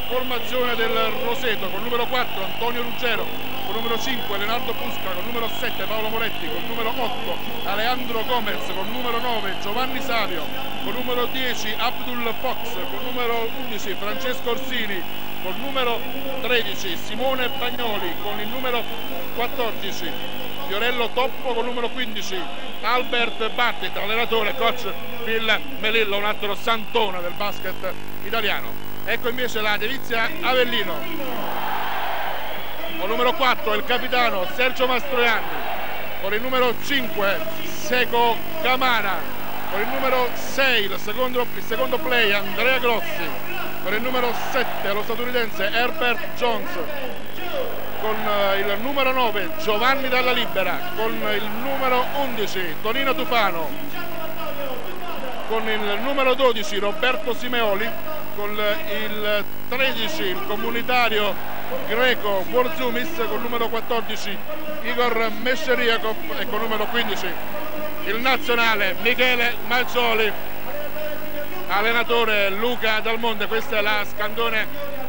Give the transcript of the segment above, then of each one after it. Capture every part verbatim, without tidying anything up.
formazione del Roseto, con il numero quattro Antonio Ruggero, con il numero cinque Leonardo Busca, con il numero sette Paolo Moretti, con il numero otto Alejandro Gomez, con il numero nove Giovanni Savio, con il numero dieci Abdul Fox, con il numero undici Francesco Orsini, con il numero tredici Simone Bagnoli, con il numero quattordici Fiorello Toppo, con il numero quindici Albert Battit, allenatore coach Phil Melillo, un altro santone del basket italiano. Ecco invece la Delizia Avellino, con il numero quattro il capitano Sergio Mastroianni, con il numero cinque Seco Camara, con il numero sei il secondo, il secondo play Andrea Grossi, con il numero sette lo statunitense Herbert Jones, con il numero nove Giovanni Dalla Libera, con il numero undici Tonino Tufano, con il numero dodici Roberto Simeoli, con il tredici il comunitario greco Borzumis, con il numero quattordici Igor Mesheriakov e con il numero quindici il nazionale Michele Malcioli, allenatore Luca Dalmonte. Questa è la Scandone,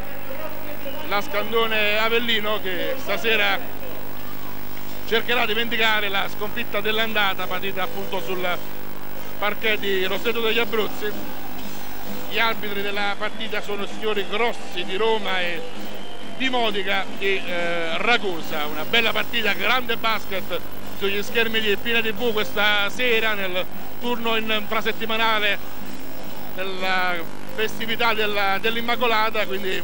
la Scandone Avellino, che stasera cercherà di vendicare la sconfitta dell'andata, partita appunto sul parquet di Roseto degli Abruzzi. Gli arbitri della partita sono i signori Grossi di Roma e di Modica di eh, Ragusa. Una bella partita, grande basket sugli schermi di Fine T V questa sera nel turno infrasettimanale della festività della, dell'Immacolata, quindi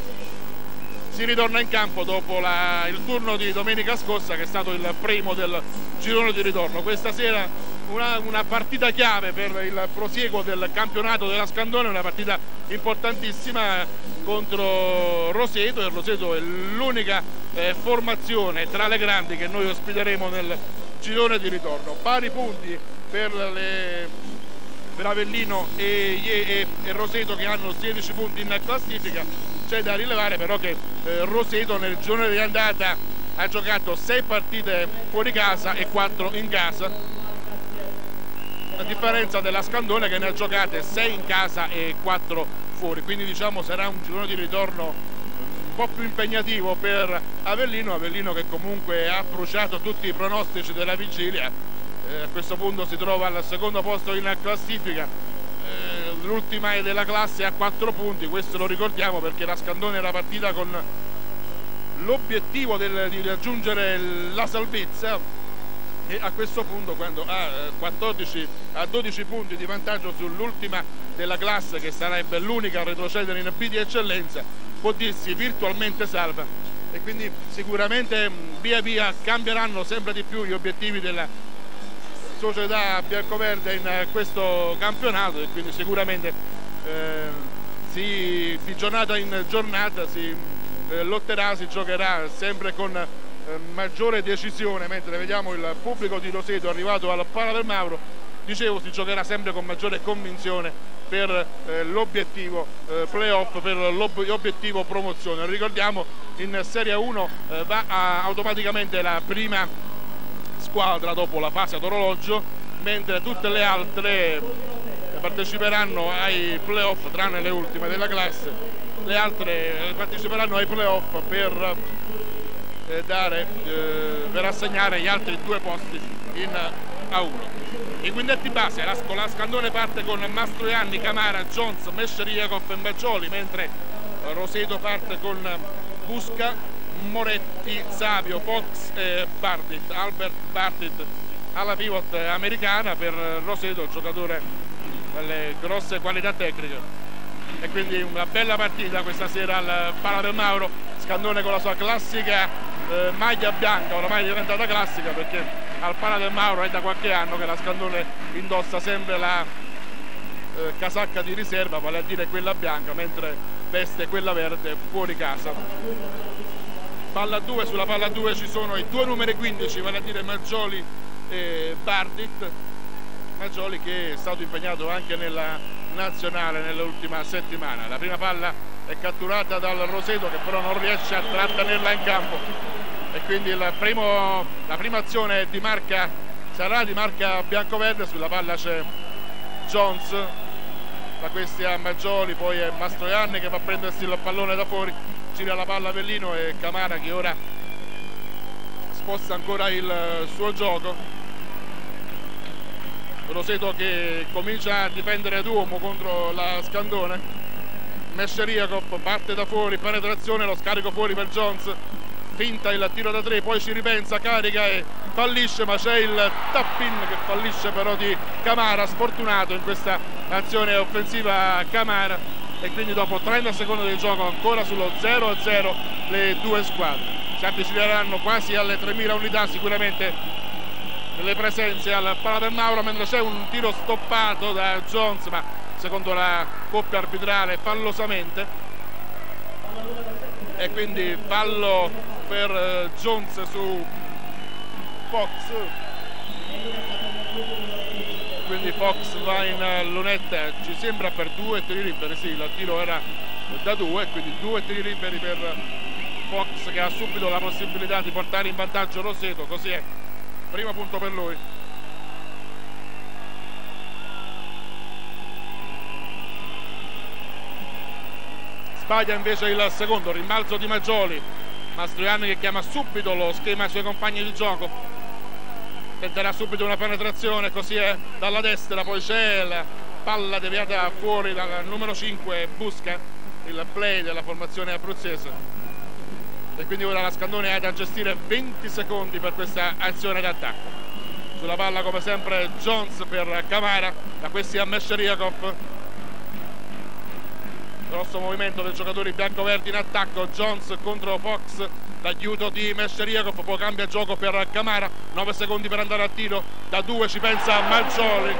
si ritorna in campo dopo la, il turno di domenica scorsa, che è stato il primo del girone di ritorno. Questa sera Una, una partita chiave per il prosieguo del campionato della Scandone, una partita importantissima contro Roseto, e Roseto è l'unica eh, formazione tra le grandi che noi ospiteremo nel girone di ritorno. Pari punti per, le, per Avellino e, e, e Roseto, che hanno sedici punti in classifica. C'è da rilevare però che eh, Roseto nel girone di andata ha giocato sei partite fuori casa e quattro in casa, a differenza della Scandone che ne ha giocate sei in casa e quattro fuori, quindi diciamo sarà un girone di ritorno un po' più impegnativo per Avellino. Avellino che comunque ha bruciato tutti i pronostici della vigilia, eh, a questo punto si trova al secondo posto in classifica, eh, l'ultima è della classe a quattro punti. Questo lo ricordiamo perché la Scandone era partita con l'obiettivo del, di raggiungere la salvezza, e a questo punto, quando ha quattordici a dodici punti di vantaggio sull'ultima della classe, che sarebbe l'unica a retrocedere in B di eccellenza, può dirsi virtualmente salva, e quindi sicuramente via via cambieranno sempre di più gli obiettivi della società biancoverde in questo campionato, e quindi sicuramente eh, si, di giornata in giornata si eh, lotterà, si giocherà sempre con maggiore decisione, mentre vediamo il pubblico di Roseto arrivato al Pala del Mauro. Dicevo, si giocherà sempre con maggiore convinzione per eh, l'obiettivo eh, playoff, per l'obiettivo promozione. Ricordiamo, in Serie uno eh, va a, automaticamente la prima squadra dopo la fase ad orologio, mentre tutte le altre parteciperanno ai playoff, tranne le ultime della classe. Le altre parteciperanno ai playoff per Eh, dare, eh, per assegnare gli altri due posti in A uno. I quintetti base, la, la Scandone parte con Mastroianni, Camara, Jones, Mesheriakov e Mbaccioli, mentre Roseto parte con Busca, Moretti, Savio, Fox e Bartit. Albert Bartit alla pivot americana, per Roseto giocatore dalle grosse qualità tecniche, e quindi una bella partita questa sera al Pala del Mauro. Scandone con la sua classica Eh, maglia bianca, ormai è diventata classica, perché al Pala del Mauro è da qualche anno che la Scandone indossa sempre la eh, casacca di riserva, vale a dire quella bianca, mentre veste quella verde fuori casa. Palla due, sulla palla due ci sono i due numeri quindici, vale a dire Maggioli e Bardit. Maggioli che è stato impegnato anche nella nazionale nell'ultima settimana. La prima palla è catturata dal Roseto, che però non riesce a trattenerla in campo, e quindi il primo, la prima azione di marca sarà di marca biancoverde. Sulla palla c'è Jones, da questi a Maggioli, poi è Mastroianni che va a prendersi il pallone da fuori, gira la palla Avellino e Camara che ora sposta ancora il suo gioco. Roseto che comincia a difendere ad uomo contro la Scandone. Mesheriakov parte da fuori, penetrazione, lo scarico fuori per Jones, finta il tiro da tre, poi ci ripensa, carica e fallisce, ma c'è il tap-in che fallisce però di Camara, sfortunato in questa azione offensiva Camara, e quindi dopo trenta secondi di gioco ancora sullo zero a zero le due squadre. Si avvicineranno quasi alle tremila unità sicuramente le presenze al Palapermauro, mentre c'è un tiro stoppato da Jones, ma secondo la coppia arbitrale fallosamente, e quindi fallo per Jones su Fox. Quindi Fox va in lunetta, ci sembra per due tiri liberi, sì, il tiro era da due, quindi due tiri liberi per Fox, che ha subito la possibilità di portare in vantaggio Roseto, così è, primo punto per lui. Sbaglia invece il secondo, rimbalzo di Maggioli, Mastroianni che chiama subito lo schema ai suoi compagni di gioco, tenterà subito una penetrazione, così è, dalla destra, poi c'è la palla deviata fuori dal numero cinque Busca, il play della formazione abruzzese, e quindi ora la Scandone ha da gestire venti secondi per questa azione d'attacco. Sulla palla come sempre Jones per Camara, da questi a Mesheriakov, grosso movimento dei giocatori bianco-verdi in attacco, Jones contro Fox, l'aiuto di Mesheriakov, poi cambia gioco per Camara, nove secondi per andare al tiro, da due ci pensa Maggioli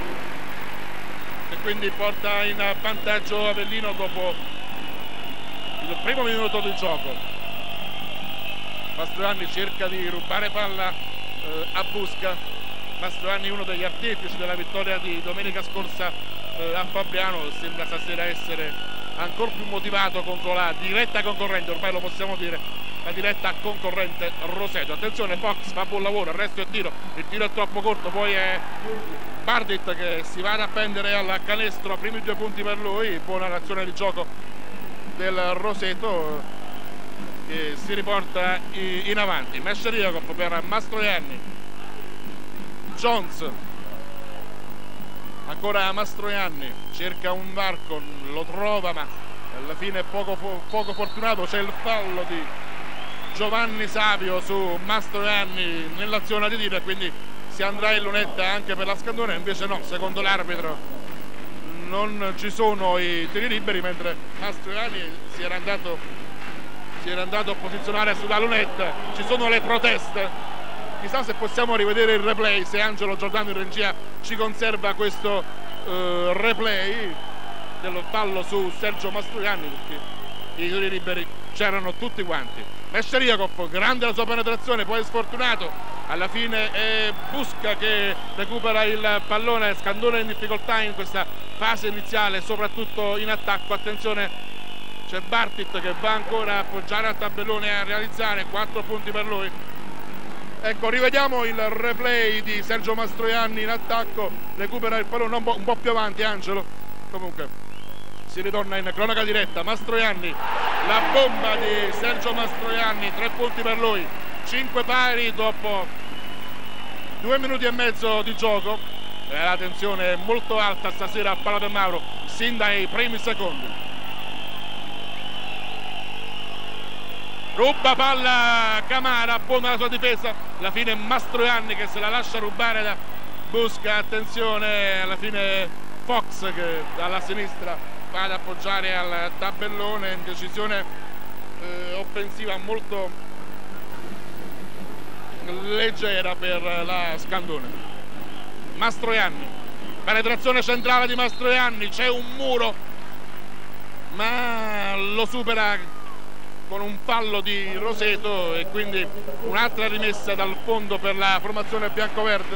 e quindi porta in vantaggio Avellino dopo il primo minuto di gioco. Mastroianni cerca di rubare palla eh, a Busca. Mastroianni, uno degli artefici della vittoria di domenica scorsa eh, a Fabriano, sembra stasera essere ancora più motivato contro la diretta concorrente, ormai lo possiamo dire, la diretta concorrente Roseto. Attenzione, Fox fa buon lavoro, il resto è tiro, il tiro è troppo corto, poi è Bardit che si va ad appendere al canestro, primi due punti per lui, buona azione di gioco del Roseto che si riporta in avanti. Mesheriakov per Mastroianni, Jones ancora Mastroianni, cerca un varco, lo trova ma alla fine è poco, poco fortunato, c'è il fallo di Giovanni Savio su Mastroianni nell'azione di tiro e quindi si andrà in lunetta anche per la Scandone, invece no, secondo l'arbitro non ci sono i tiri liberi, mentre Mastroianni si era andato si era andato a posizionare sulla lunetta. Ci sono le proteste, chissà se possiamo rivedere il replay, se Angelo Giordano in regia ci conserva questo eh, replay del fallo su Sergio Mastroianni, perché i tiri liberi c'erano tutti quanti. Mesheriakov, grande la sua penetrazione, poi è sfortunato, alla fine è Busca che recupera il pallone. Scandone in difficoltà in questa fase iniziale, soprattutto in attacco. Attenzione, c'è Bartit che va ancora a appoggiare al tabellone e a realizzare quattro punti per lui. Ecco, rivediamo il replay di Sergio Mastroianni in attacco, recupera il pallone un po', un po' più avanti Angelo, comunque si ritorna in cronaca diretta. Mastroianni, la bomba di Sergio Mastroianni, tre punti per lui, cinque pari dopo due minuti e mezzo di gioco, e la tensione è molto alta stasera a Palapermauro sin dai primi secondi. Ruba palla Camara, buona la sua difesa, alla fine Mastroianni che se la lascia rubare da Busca. Attenzione, alla fine Fox che dalla sinistra va ad appoggiare al tabellone, in decisione eh, offensiva molto leggera per la Scandone. Mastroianni, penetrazione centrale di Mastroianni, c'è un muro ma lo supera con un fallo di Roseto e quindi un'altra rimessa dal fondo per la formazione bianco-verde.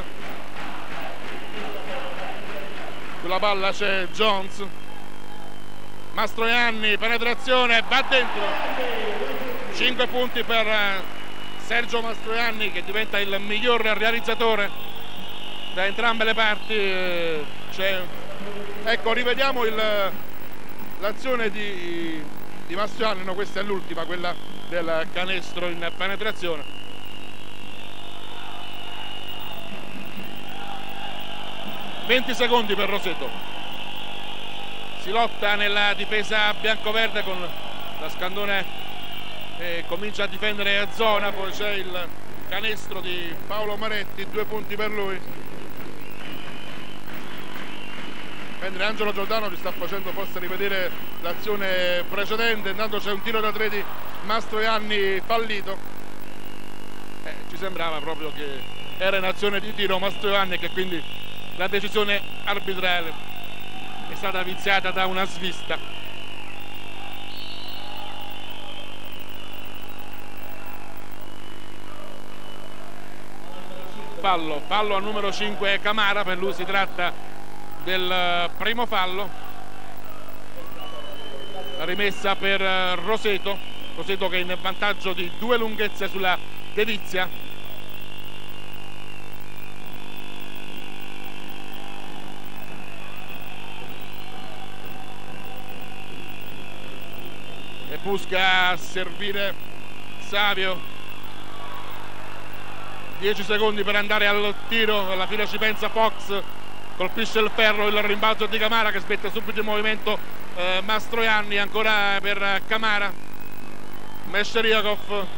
Sulla palla c'è Jones, Mastroianni, penetrazione, va dentro, cinque punti per Sergio Mastroianni che diventa il miglior realizzatore da entrambe le parti. C'è Ecco, rivediamo il, l'azione di, di Mastroianni, no, questa è l'ultima, quella del canestro in penetrazione. venti secondi per Roseto. Si lotta nella difesa biancoverde con la Scandone che comincia a difendere a zona, poi c'è il canestro di Paolo Maretti, due punti per lui. Mentre Angelo Giordano ci sta facendo forse rivedere l'azione precedente, intanto c'è un tiro da tre di Mastroianni fallito. Eh, ci sembrava proprio che era in azione di tiro Mastroianni e che quindi la decisione arbitrale è stata viziata da una svista. Fallo, fallo al numero cinque Camara, per lui si tratta del primo fallo. La rimessa per Roseto, Roseto che è in vantaggio di due lunghezze sulla Dedizia. E busca a servire Savio. dieci secondi per andare al tiro, alla fine ci pensa Fox, colpisce il ferro, il rimbalzo di Camara che smette subito in movimento eh, Mastroianni, ancora per Camara, Mesheriakov,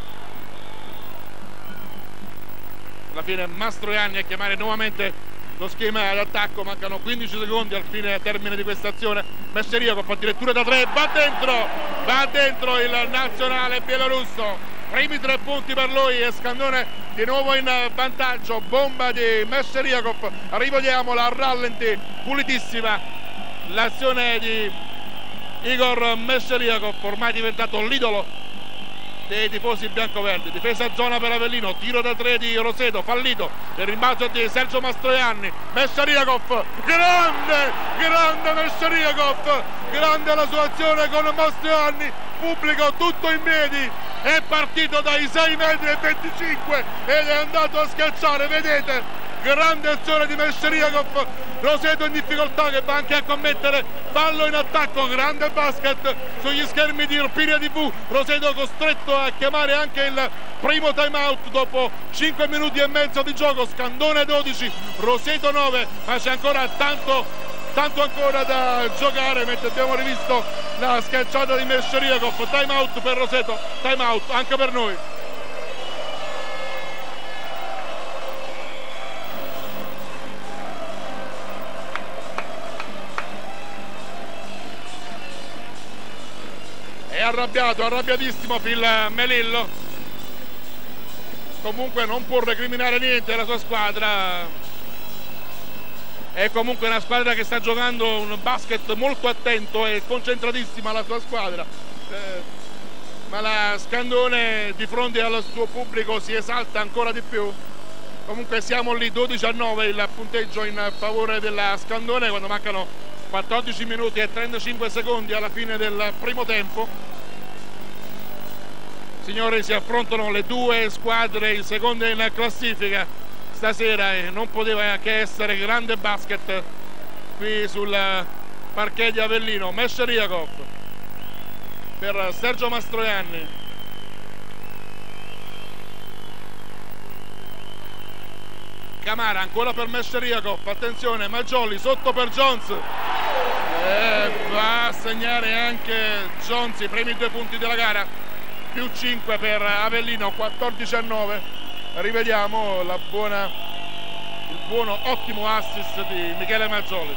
alla fine Mastroianni a chiamare nuovamente lo schema d'attacco, mancano quindici secondi al fine termine di questa azione. Mesheriakov addirittura da tre, va dentro, va dentro il nazionale bielorusso, primi tre punti per lui e Scandone di nuovo in vantaggio. Bomba di Mesheriakov, rivediamola a rallenti, pulitissima l'azione di Igor Mesheriakov, ormai diventato l'idolo dei tifosi biancoverdi. Difesa a zona per Avellino, tiro da tre di Roseto, fallito, il rimbalzo di Sergio Mastroianni. Mesheriakov, grande, grande Mesheriakov, grande la sua azione con Mastroianni, pubblico tutto in piedi, è partito dai sei metri e venticinque ed è andato a schiacciare, vedete, grande azione di Mesheriakov. Roseto in difficoltà che va anche a commettere fallo in attacco, grande basket sugli schermi di Irpinia tivù. Roseto costretto a chiamare anche il primo time out dopo cinque minuti e mezzo di gioco. Scandone dodici, Roseto nove, ma c'è ancora tanto tanto ancora da giocare, mentre abbiamo rivisto la schiacciata di Mesheriakov. Time out per Roseto, time out anche per noi. È arrabbiato, arrabbiatissimo Phil Melillo, comunque non può recriminare niente alla sua squadra, è comunque una squadra che sta giocando un basket molto attento e concentratissima la sua squadra, eh, ma la Scandone di fronte al suo pubblico si esalta ancora di più. Comunque siamo lì, dodici a nove il punteggio in favore della Scandone quando mancano quattordici minuti e trentacinque secondi alla fine del primo tempo. Signori, si affrontano le due squadre in seconda in classifica stasera e non poteva che essere grande basket qui sul parquet di Avellino. Mesheriakov per Sergio Mastroianni, Camara ancora per Mesheriakov, attenzione Maggioli sotto per Jones e va a segnare anche Jones i primi due punti della gara, più cinque per Avellino, quattordici a nove. Rivediamo la buona, il buono ottimo assist di Michele Maggioli.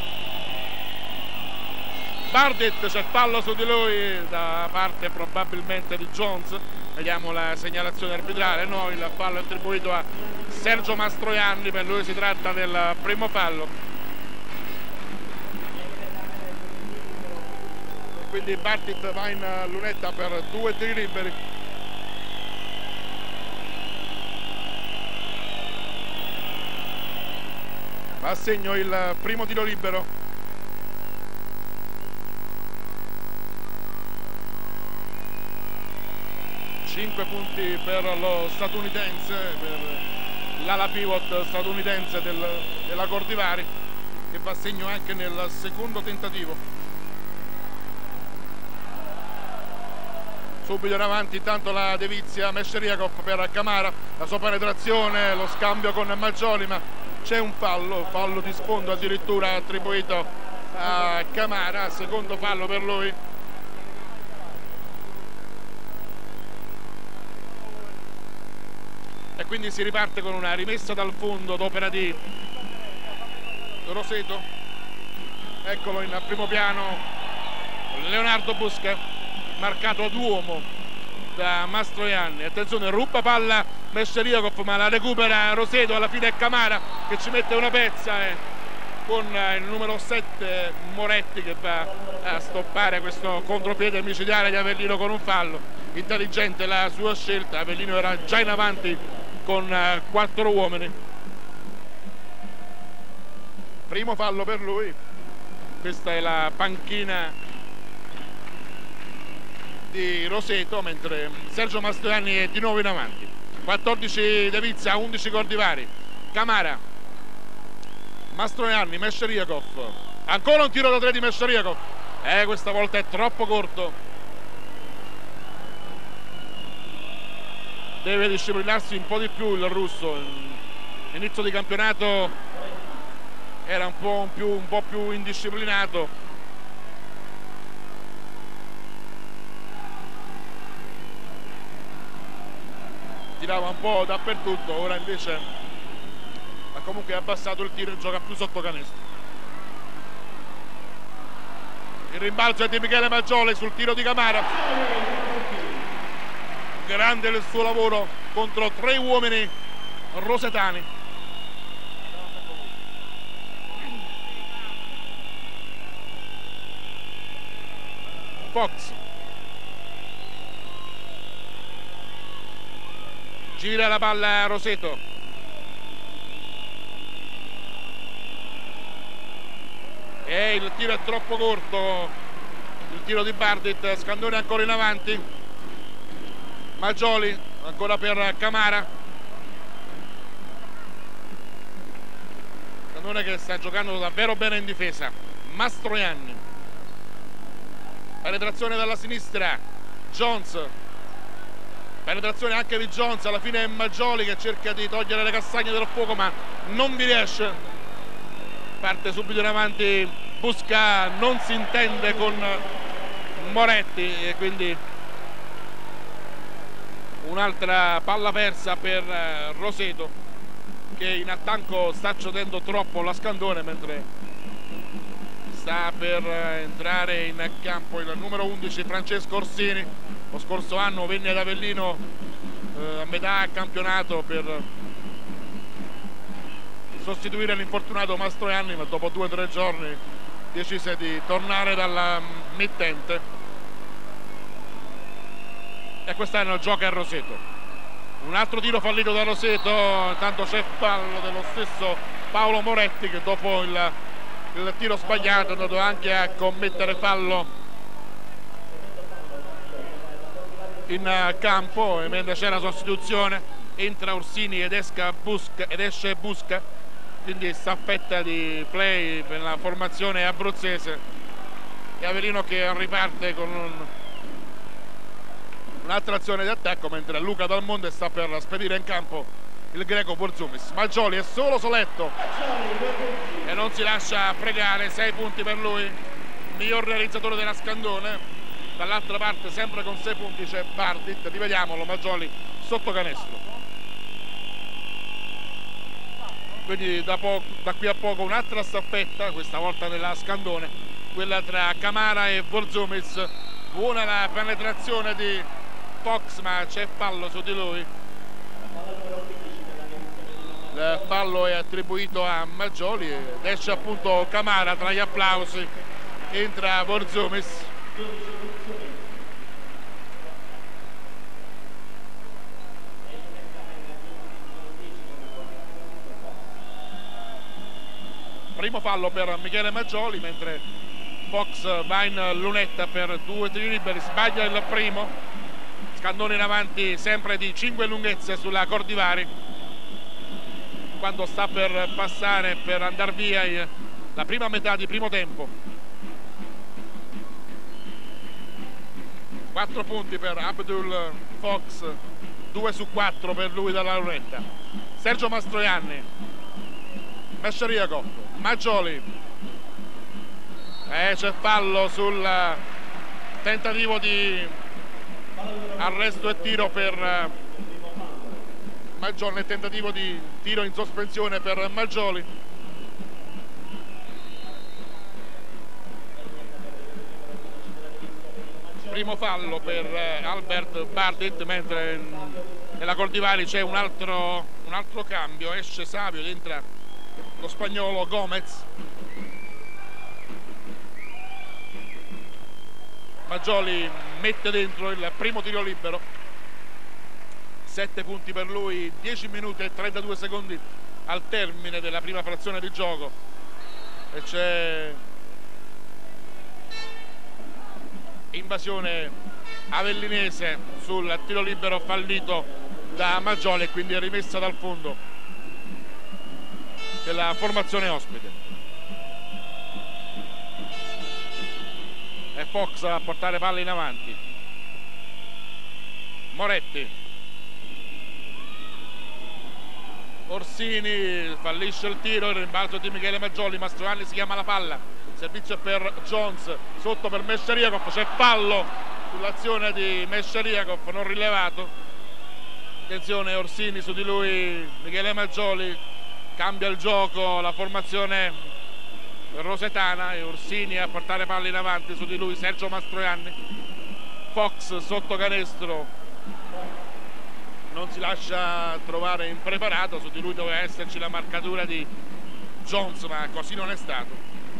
Bardit, c'è fallo su di lui da parte probabilmente di Jones, vediamo la segnalazione arbitrale, no, il fallo è attribuito a Sergio Mastroianni, per lui si tratta del primo fallo e quindi Bardit va in lunetta per due tiri liberi. Va a segno il primo tiro libero. cinque punti per lo statunitense, per l'ala pivot statunitense del, della Cordivari. che fa segno anche nel secondo tentativo. Subito in avanti intanto la devizia Mesheriakov per Camara, la sua penetrazione, lo scambio con Maggioli, ma c'è un fallo, fallo di sfondo addirittura attribuito a Camara, secondo fallo per lui. E quindi si riparte con una rimessa dal fondo d'opera di Roseto. Eccolo in primo piano Leonardo Busca, marcato ad uomo da Mastroianni. Attenzione, ruba palla Mesheriakov, ma la recupera Roseto. Alla fine è Camara che ci mette una pezza e con il numero sette Moretti che va a stoppare questo contropiede micidiale di Avellino con un fallo. Intelligente la sua scelta, Avellino era già in avanti con quattro uomini. Primo fallo per lui. Questa è la panchina di Roseto, mentre Sergio Mastroianni è di nuovo in avanti. quattordici Devizia, undici Gordivari. Camara, Mastroianni, Mesheriakov, ancora un tiro da tre di Mesheriakov, eh, questa volta è troppo corto. Deve disciplinarsi un po' di più il russo. Inizio di campionato era un po' più, un po' più indisciplinato. Tirava un po' dappertutto, ora invece ha comunque abbassato il tiro e gioca più sotto canestro. Il rimbalzo è di Michele Maggioli sul tiro di Camara. Grande il suo lavoro contro tre uomini rosetani. Fox gira la palla a Roseto, e il tiro è troppo corto, il tiro di Bardit. Scandone ancora in avanti, Maggioli ancora per Camara. Scandone che sta giocando davvero bene in difesa. Mastroianni, penetrazione dalla sinistra, Jones, penetrazione anche di Jones, alla fine è Maggioli che cerca di togliere le castagne dal fuoco ma non vi riesce. Parte subito in avanti Busca, non si intende con Moretti e quindi un'altra palla persa per Roseto, che in attacco sta cedendo troppo la Scandone, mentre sta per entrare in campo il numero undici Francesco Orsini. Lo scorso anno venne ad Avellino eh, a metà campionato per sostituire l'infortunato Mastroianni, ma dopo due o tre giorni decise di tornare dalla mittente. E quest'anno gioca a Roseto. Un altro tiro fallito da Roseto, intanto c'è fallo dello stesso Paolo Moretti che dopo il, il tiro sbagliato è andato anche a commettere fallo in campo, e mentre c'è la sostituzione entra Orsini ed, esca Busca, ed esce Busca, quindi staffetta di play per la formazione abruzzese, e Avellino che riparte con un un'altra azione di attacco, mentre Luca Dalmonte sta per spedire in campo il greco Vorzumis. Maggioli è solo soletto e non si lascia fregare. Sei punti per lui, miglior realizzatore della Scandone. Dall'altra parte sempre con sei punti c'è Bardit. Rivediamolo, Maggioli sotto canestro. Quindi da, da qui a poco un'altra staffetta, questa volta nella Scandone, quella tra Camara e Vorzumis. Buona la penetrazione di Fox, ma c'è fallo su di lui. Il fallo è attribuito a Maggioli ed esce appunto Camara tra gli applausi. Entra Vorzumis. Primo fallo per Michele Maggioli, mentre Fox va in lunetta per due tiri liberi, sbaglia il primo. Scandone in avanti sempre di cinque lunghezze sulla Cordivari, quando sta per passare per andare via la prima metà di primo tempo. Quattro punti per Abdul Fox, due su quattro per lui dalla lunetta. Sergio Mastroianni, Mesheriakov, Maggioli, e c'è fallo sul tentativo di arresto e tiro per Maggioli, nel tentativo di tiro in sospensione per Maggioli. Primo fallo per Albert Bardit, mentre nella Coldivari c'è un altro, un altro cambio, esce Savio, entra lo spagnolo Gomez. Maggioli mette dentro il primo tiro libero, sette punti per lui, dieci minuti e trentadue secondi al termine della prima frazione di gioco, e c'è invasione avellinese sul tiro libero fallito da Maggioli, e quindi è rimessa dal fondo della formazione ospite. E Fox a portare palle in avanti. Moretti, Orsini fallisce il tiro, il rimbalzo di Michele Maggioli. Mastroianni si chiama la palla, servizio per Jones, sotto per Mesheriakov, c'è fallo sull'azione di Mesheriakov non rilevato. Attenzione Orsini su di lui, Michele Maggioli, cambia il gioco la formazione rosetana, e Orsini a portare palle in avanti, su di lui Sergio Mastroianni. Fox sotto canestro, non si lascia trovare impreparato, su di lui doveva esserci la marcatura di Jones, ma così non è stato,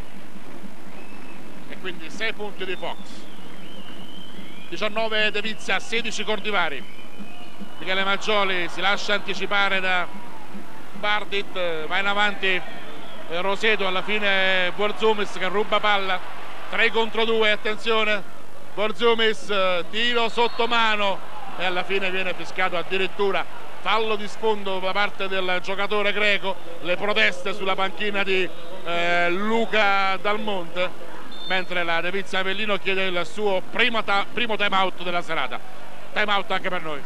e quindi sei punti di Fox. Diciannove De Vizia, sedici Cordivari. Michele Maggioli si lascia anticipare da Bardit, va in avanti Roseto, alla fine Borzumis che ruba palla, tre contro due, attenzione Borzumis, tiro sotto mano, e alla fine viene fischiato addirittura fallo di sfondo da parte del giocatore greco. Le proteste sulla panchina di eh, Luca Dalmonte, mentre la De Vizia Avellino chiede il suo primo, primo time out della serata. Time out anche per noi.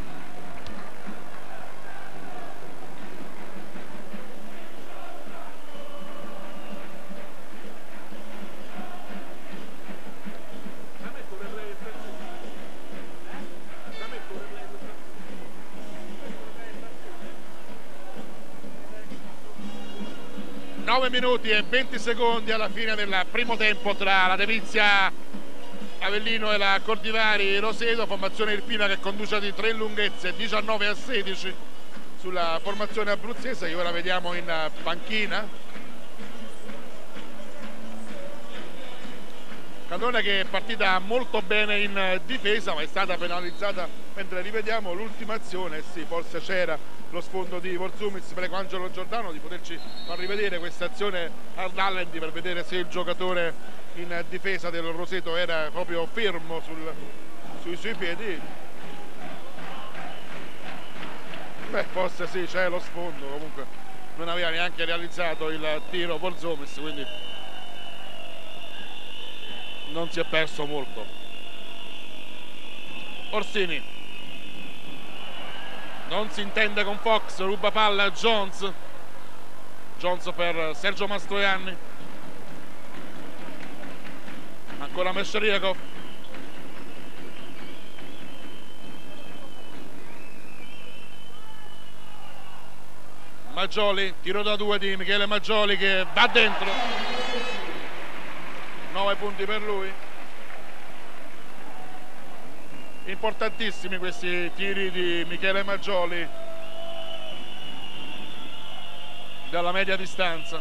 nove minuti e venti secondi alla fine del primo tempo tra la De Vizia Avellino e la Cordivari Roseto. Formazione irpina che conduce di tre lunghezze, diciannove a sedici sulla formazione abruzzese, che ora vediamo in panchina. Candone che è partita molto bene in difesa, ma è stata penalizzata mentre rivediamo l'ultima azione. Sì, forse c'era lo sfondo di Borzumis, prego Angelo Giordano di poterci far rivedere questa azione al rallenti per vedere se il giocatore in difesa del Roseto era proprio fermo sul, sui suoi piedi. Beh, forse sì, c'è lo sfondo, comunque non aveva neanche realizzato il tiro Borzumis, quindi non si è perso molto. Orsini non si intende con Fox, ruba palla a Jones. Jones per Sergio Mastroianni, ancora Mesheriakov, Maggioli, tiro da due di Michele Maggioli che va dentro, nove punti per lui. Importantissimi questi tiri di Michele Maggioli dalla media distanza.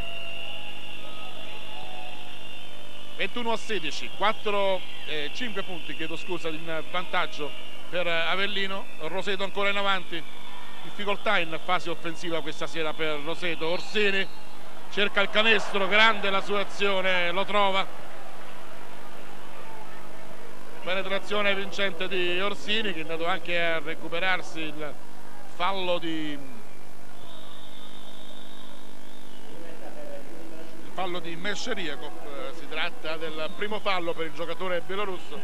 ventuno a sedici, quattro, eh, cinque punti, chiedo scusa, in vantaggio per Avellino. Roseto ancora in avanti, difficoltà in fase offensiva questa sera per Roseto. Orsini cerca il canestro, grande la sua azione, lo trova. Penetrazione vincente di Orsini, che è andato anche a recuperarsi il fallo di il fallo di Mesheriakov, si tratta del primo fallo per il giocatore bielorusso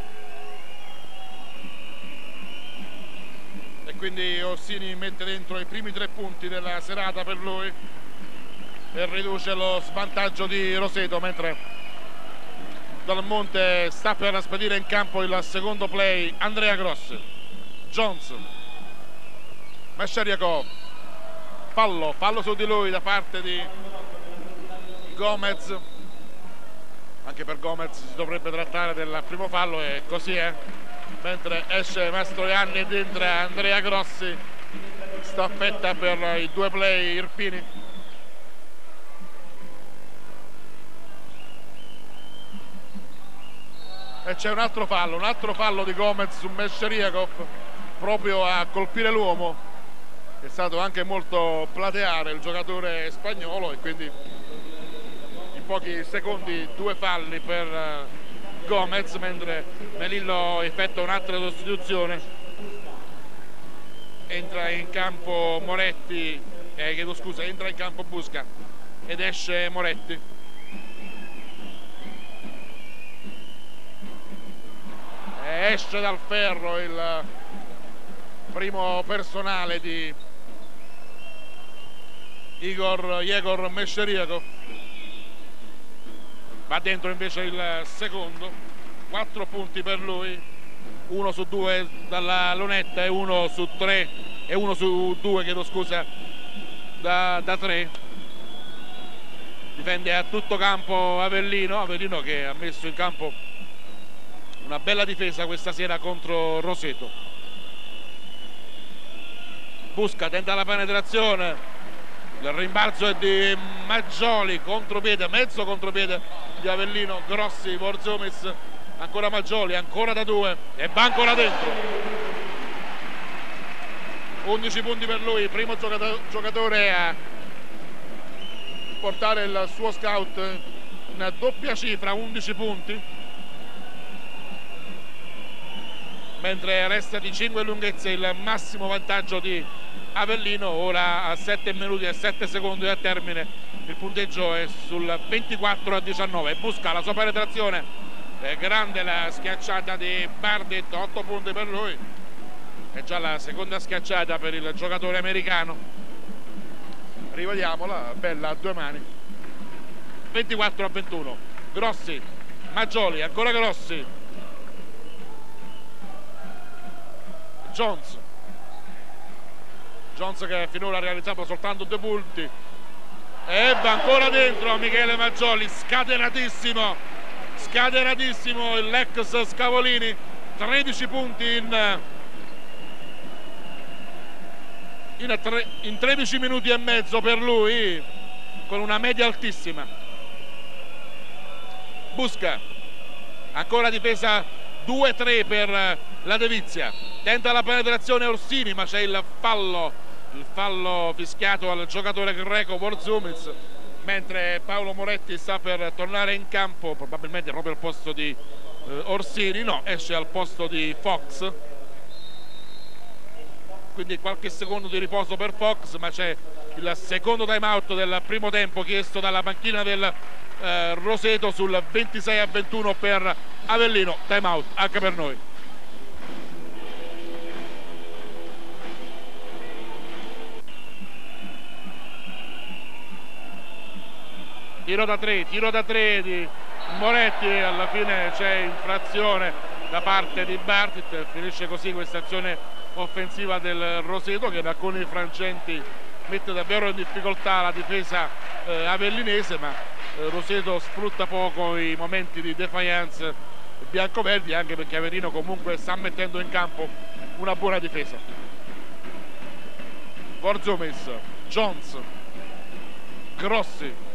e quindi Orsini mette dentro i primi tre punti della serata per lui e riduce lo svantaggio di Roseto, mentre Dal Monte sta per spedire in campo il secondo play Andrea Grossi. Jones, Mesheriakov, fallo, fallo su di lui da parte di Gomez. Anche per Gomez si dovrebbe trattare del primo fallo e così è, mentre esce Mastroianni ed entra Andrea Grossi. Staffetta per i due play Irpini. E c'è un altro fallo, un altro fallo di Gomez su Mesheriakov, proprio a colpire l'uomo. È stato anche molto plateare il giocatore spagnolo e quindi in pochi secondi due falli per Gomez, mentre Melillo effettua un'altra sostituzione. Entra in campo Moretti, eh, chiedo scusa, entra in campo Busca ed esce Moretti. E esce dal ferro il primo personale di Igor Yegor Mesheriakov. Va dentro invece il secondo, quattro punti per lui, uno su due dalla lunetta e uno su tre e uno su due, chiedo scusa, da, da tre. Difende a tutto campo Avellino, Avellino che ha messo in campo una bella difesa questa sera contro Roseto. Busca, tenta la penetrazione, il rimbalzo è di Maggioli, contropiede, mezzo contropiede di Avellino. Grossi, Vorzomis, ancora Maggioli, ancora da due e va ancora dentro. undici punti per lui, primo giocatore a portare il suo scout in doppia cifra, undici punti, mentre resta di cinque lunghezze il massimo vantaggio di Avellino. Ora a sette minuti e sette secondi al termine il punteggio è sul ventiquattro a diciannove. Busca la sua penetrazione, è grande la schiacciata di Bardit, otto punti per lui, è già la seconda schiacciata per il giocatore americano. Rivediamola, bella a due mani. Ventiquattro a ventuno. Grossi, Maggioli, ancora Grossi, Jones Jones che finora ha realizzato soltanto due punti e va ancora dentro Michele Maggioli, scatenatissimo scatenatissimo il l'ex Scavolini, tredici punti in in, tre, in tredici minuti e mezzo per lui, con una media altissima. Busca, ancora difesa due tre per la Devizia, tenta la penetrazione Orsini ma c'è il fallo il fallo fischiato al giocatore greco Vorzumic, mentre Paolo Moretti sta per tornare in campo, probabilmente proprio al posto di eh, Orsini, no, esce al posto di Fox, quindi qualche secondo di riposo per Fox, ma c'è il secondo time out del primo tempo chiesto dalla panchina del eh, Roseto sul ventisei a ventuno per Avellino. Time out anche per noi. Tiro da tre, tiro da tre di Moretti, alla fine c'è infrazione da parte di Bartit, finisce così questa azione offensiva del Roseto che in alcuni frangenti mette davvero in difficoltà la difesa eh, avellinese, ma eh, Roseto sfrutta poco i momenti di defiance biancoverdi, anche perché Avellino comunque sta mettendo in campo una buona difesa. Vorzumis, Jones, Grossi,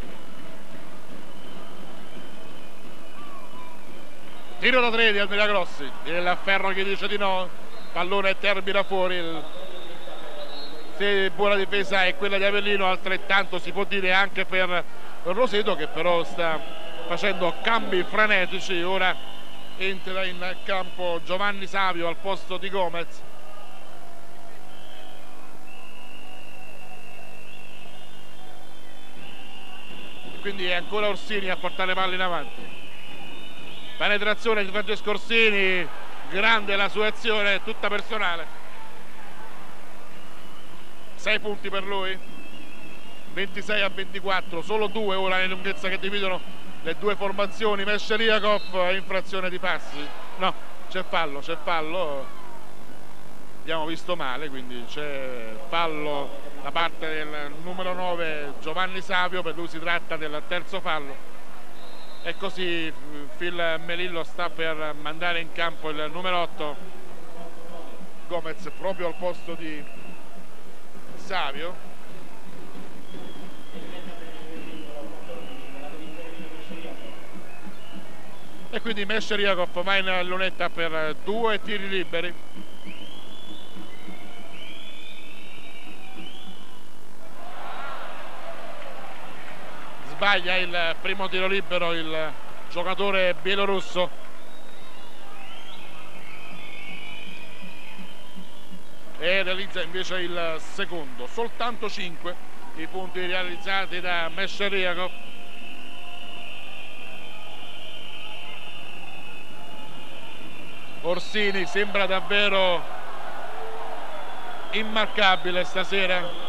tiro da tre di Andrea Grossi, il ferro che dice di no, pallone termina fuori. Se buona difesa è quella di Avellino, altrettanto si può dire anche per Roseto, che però sta facendo cambi frenetici. Ora entra in campo Giovanni Savio al posto di Gomez. quindi è ancora Orsini a portare palle in avanti. Penetrazione di Francesco Orsini, grande la sua azione, tutta personale. sei punti per lui, ventisei a ventiquattro, solo due ora le lunghezza che dividono le due formazioni. Mesheriakov, infrazione di passi, no, c'è fallo, c'è fallo, abbiamo visto male, quindi c'è fallo da parte del numero nove Giovanni Savio, per lui si tratta del terzo fallo, e così Phil Melillo sta per mandare in campo il numero otto Gomez proprio al posto di Savio. E quindi Mesheriakov va in lunetta per due tiri liberi. Sbaglia il primo tiro libero il giocatore bielorusso. E realizza invece il secondo. Soltanto cinque i punti realizzati da Mesheriakov. Orsini sembra davvero immarcabile stasera.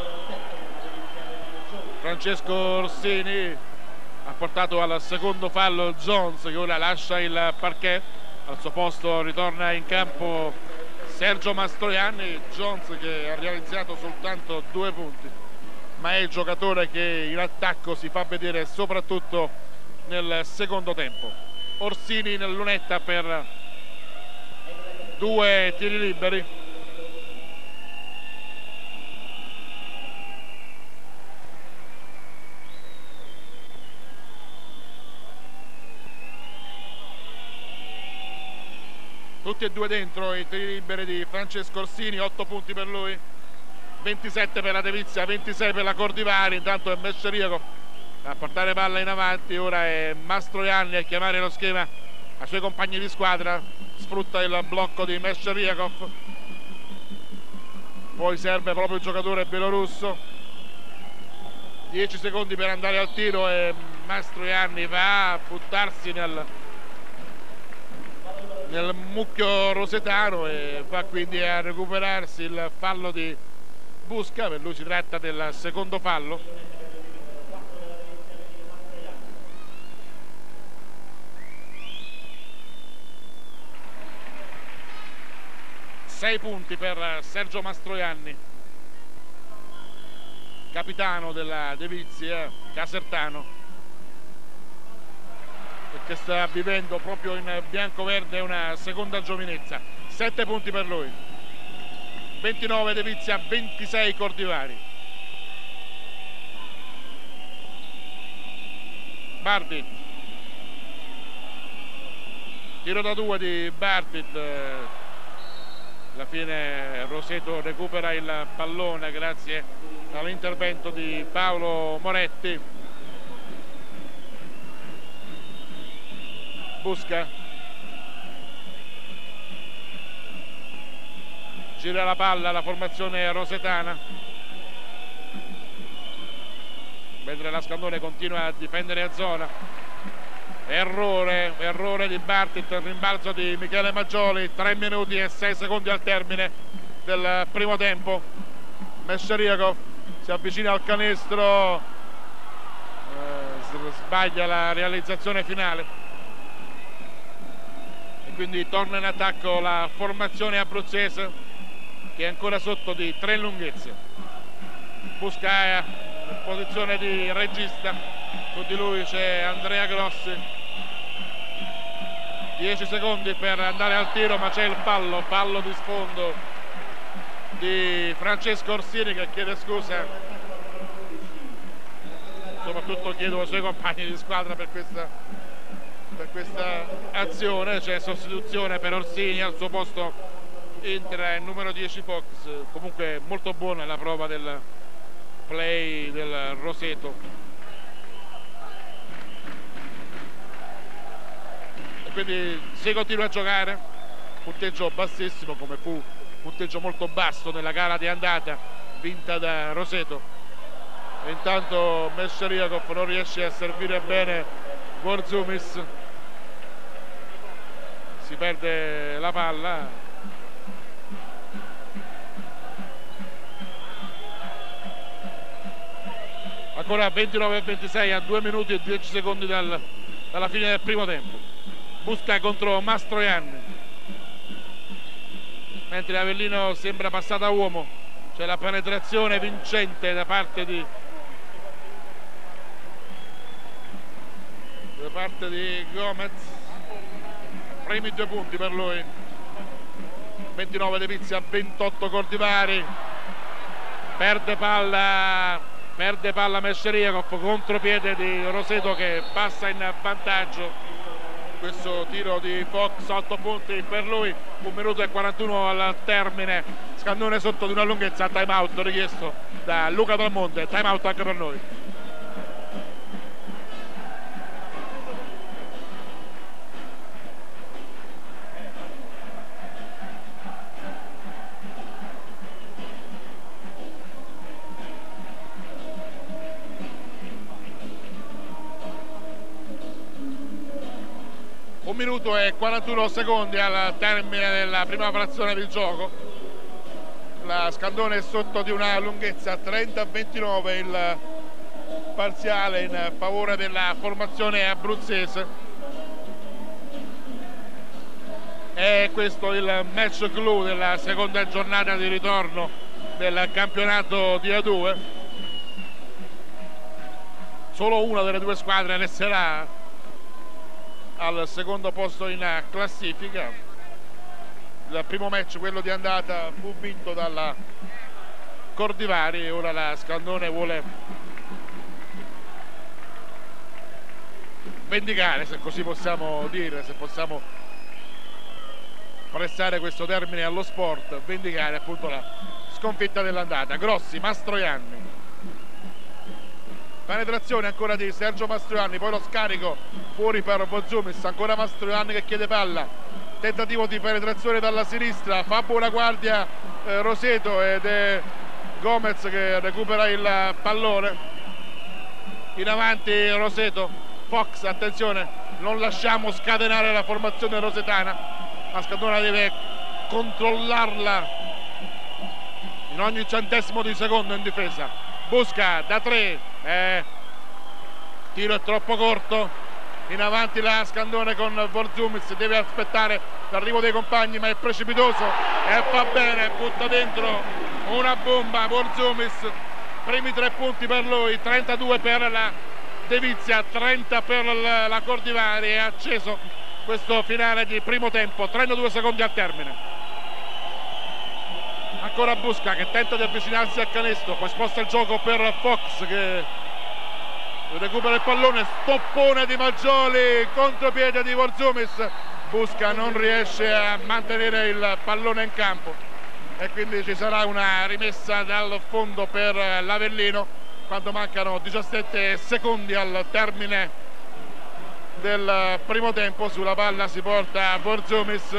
Francesco Orsini ha portato al secondo fallo Jones, che ora lascia il parquet. Al suo posto ritorna in campo Sergio Mastroianni. Jones che ha realizzato soltanto due punti, ma è il giocatore che in attacco si fa vedere soprattutto nel secondo tempo. Orsini nel lunetta per due tiri liberi. Tutti e due dentro i tiri liberi di Francesco Orsini, otto punti per lui, ventisette per la Devizia, ventisei per la Cordivari. Intanto è Mesheriakov a portare palla in avanti, ora è Mastroianni a chiamare lo schema ai suoi compagni di squadra, sfrutta il blocco di Mesheriakov, poi serve proprio il giocatore bielorusso. dieci secondi per andare al tiro e Mastroianni va a buttarsi nel nel mucchio rosetano e va quindi a recuperarsi il fallo di Busca. Per lui si tratta del secondo fallo. Sei punti per Sergio Mastroianni, capitano della Devizia, casertano, che sta vivendo proprio in bianco-verde una seconda giovinezza. Sette punti per lui, ventinove Devizia, ventisei Cordivari. Bardit, tiro da due di Bardit, alla fine Roseto recupera il pallone grazie all'intervento di Paolo Moretti. Busca, gira la palla la formazione rosetana, mentre la Scandone continua a difendere a zona. Errore, errore di Bartit, rimbalzo di Michele Maggioli, tre minuti e sei secondi al termine del primo tempo. Mesheriakov si avvicina al canestro, eh, sbaglia la realizzazione finale. Quindi torna in attacco la formazione abruzzese, che è ancora sotto di tre lunghezze. Busca in posizione di regista, su di lui c'è Andrea Grossi. dieci secondi per andare al tiro, ma c'è il fallo, fallo di sfondo di Francesco Orsini, che chiede scusa. Soprattutto chiedo ai suoi compagni di squadra per questa per questa azione. C'è sostituzione per Orsini, al suo posto entra il numero dieci Fox. Comunque molto buona la prova del play del Roseto. E quindi si continua a giocare, punteggio bassissimo, come fu punteggio molto basso nella gara di andata vinta da Roseto. Intanto Mesheriakov non riesce a servire bene Vorzumis, si perde la palla. Ancora ventinove a ventisei a due minuti e dieci secondi dal, dalla fine del primo tempo. Busca contro Mastroianni, mentre Avellino sembra passata a uomo. C'è la penetrazione vincente da parte di da parte di Gomez. Primi due punti per lui. ventinove De Vizia, ventotto Cordivari. Perde palla perde palla Mesheriakov, contropiede di Roseto che passa in vantaggio. Questo tiro di Fox, otto punti per lui, un minuto e quarantuno al termine. Scandone sotto di una lunghezza, time out richiesto da Luca Dalmonte, time out anche per noi. Un minuto e quarantuno secondi al termine della prima frazione del gioco. La Scandone è sotto di una lunghezza, trenta a ventinove il parziale in favore della formazione abruzzese. E questo il match clou della seconda giornata di ritorno del campionato di A due. Solo una delle due squadre resterà al secondo posto in classifica. Il primo match, quello di andata, fu vinto dalla Cordivari e ora la Scandone vuole vendicare, se così possiamo dire, se possiamo prestare questo termine allo sport, vendicare appunto la sconfitta dell'andata. Grossi, Mastroianni, penetrazione ancora di Sergio Mastroianni, poi lo scarico fuori per Vorzumis, ancora Mastroianni che chiede palla, tentativo di penetrazione dalla sinistra, fa buona guardia eh, Roseto ed è Gomez che recupera il pallone. In avanti Roseto, Fox, attenzione, non lasciamo scatenare la formazione rosetana, la Scandone deve controllarla in ogni centesimo di secondo in difesa. Busca da tre, eh, tiro è troppo corto. In avanti la Scandone con Vorzumis, deve aspettare l'arrivo dei compagni ma è precipitoso e fa bene, butta dentro una bomba Vorzumis. Primi tre punti per lui, trentadue per la De Vizia, trenta per la Cordivari. È acceso questo finale di primo tempo, trentadue secondi al termine. Ancora Busca che tenta di avvicinarsi al canestro, poi sposta il gioco per Fox che recupera il pallone, stoppone di Maggioli, contropiede di Vorzumis. Busca non riesce a mantenere il pallone in campo e quindi ci sarà una rimessa dal fondo per l'Avellino quando mancano diciassette secondi al termine del primo tempo. Sulla palla si porta Vorzumis,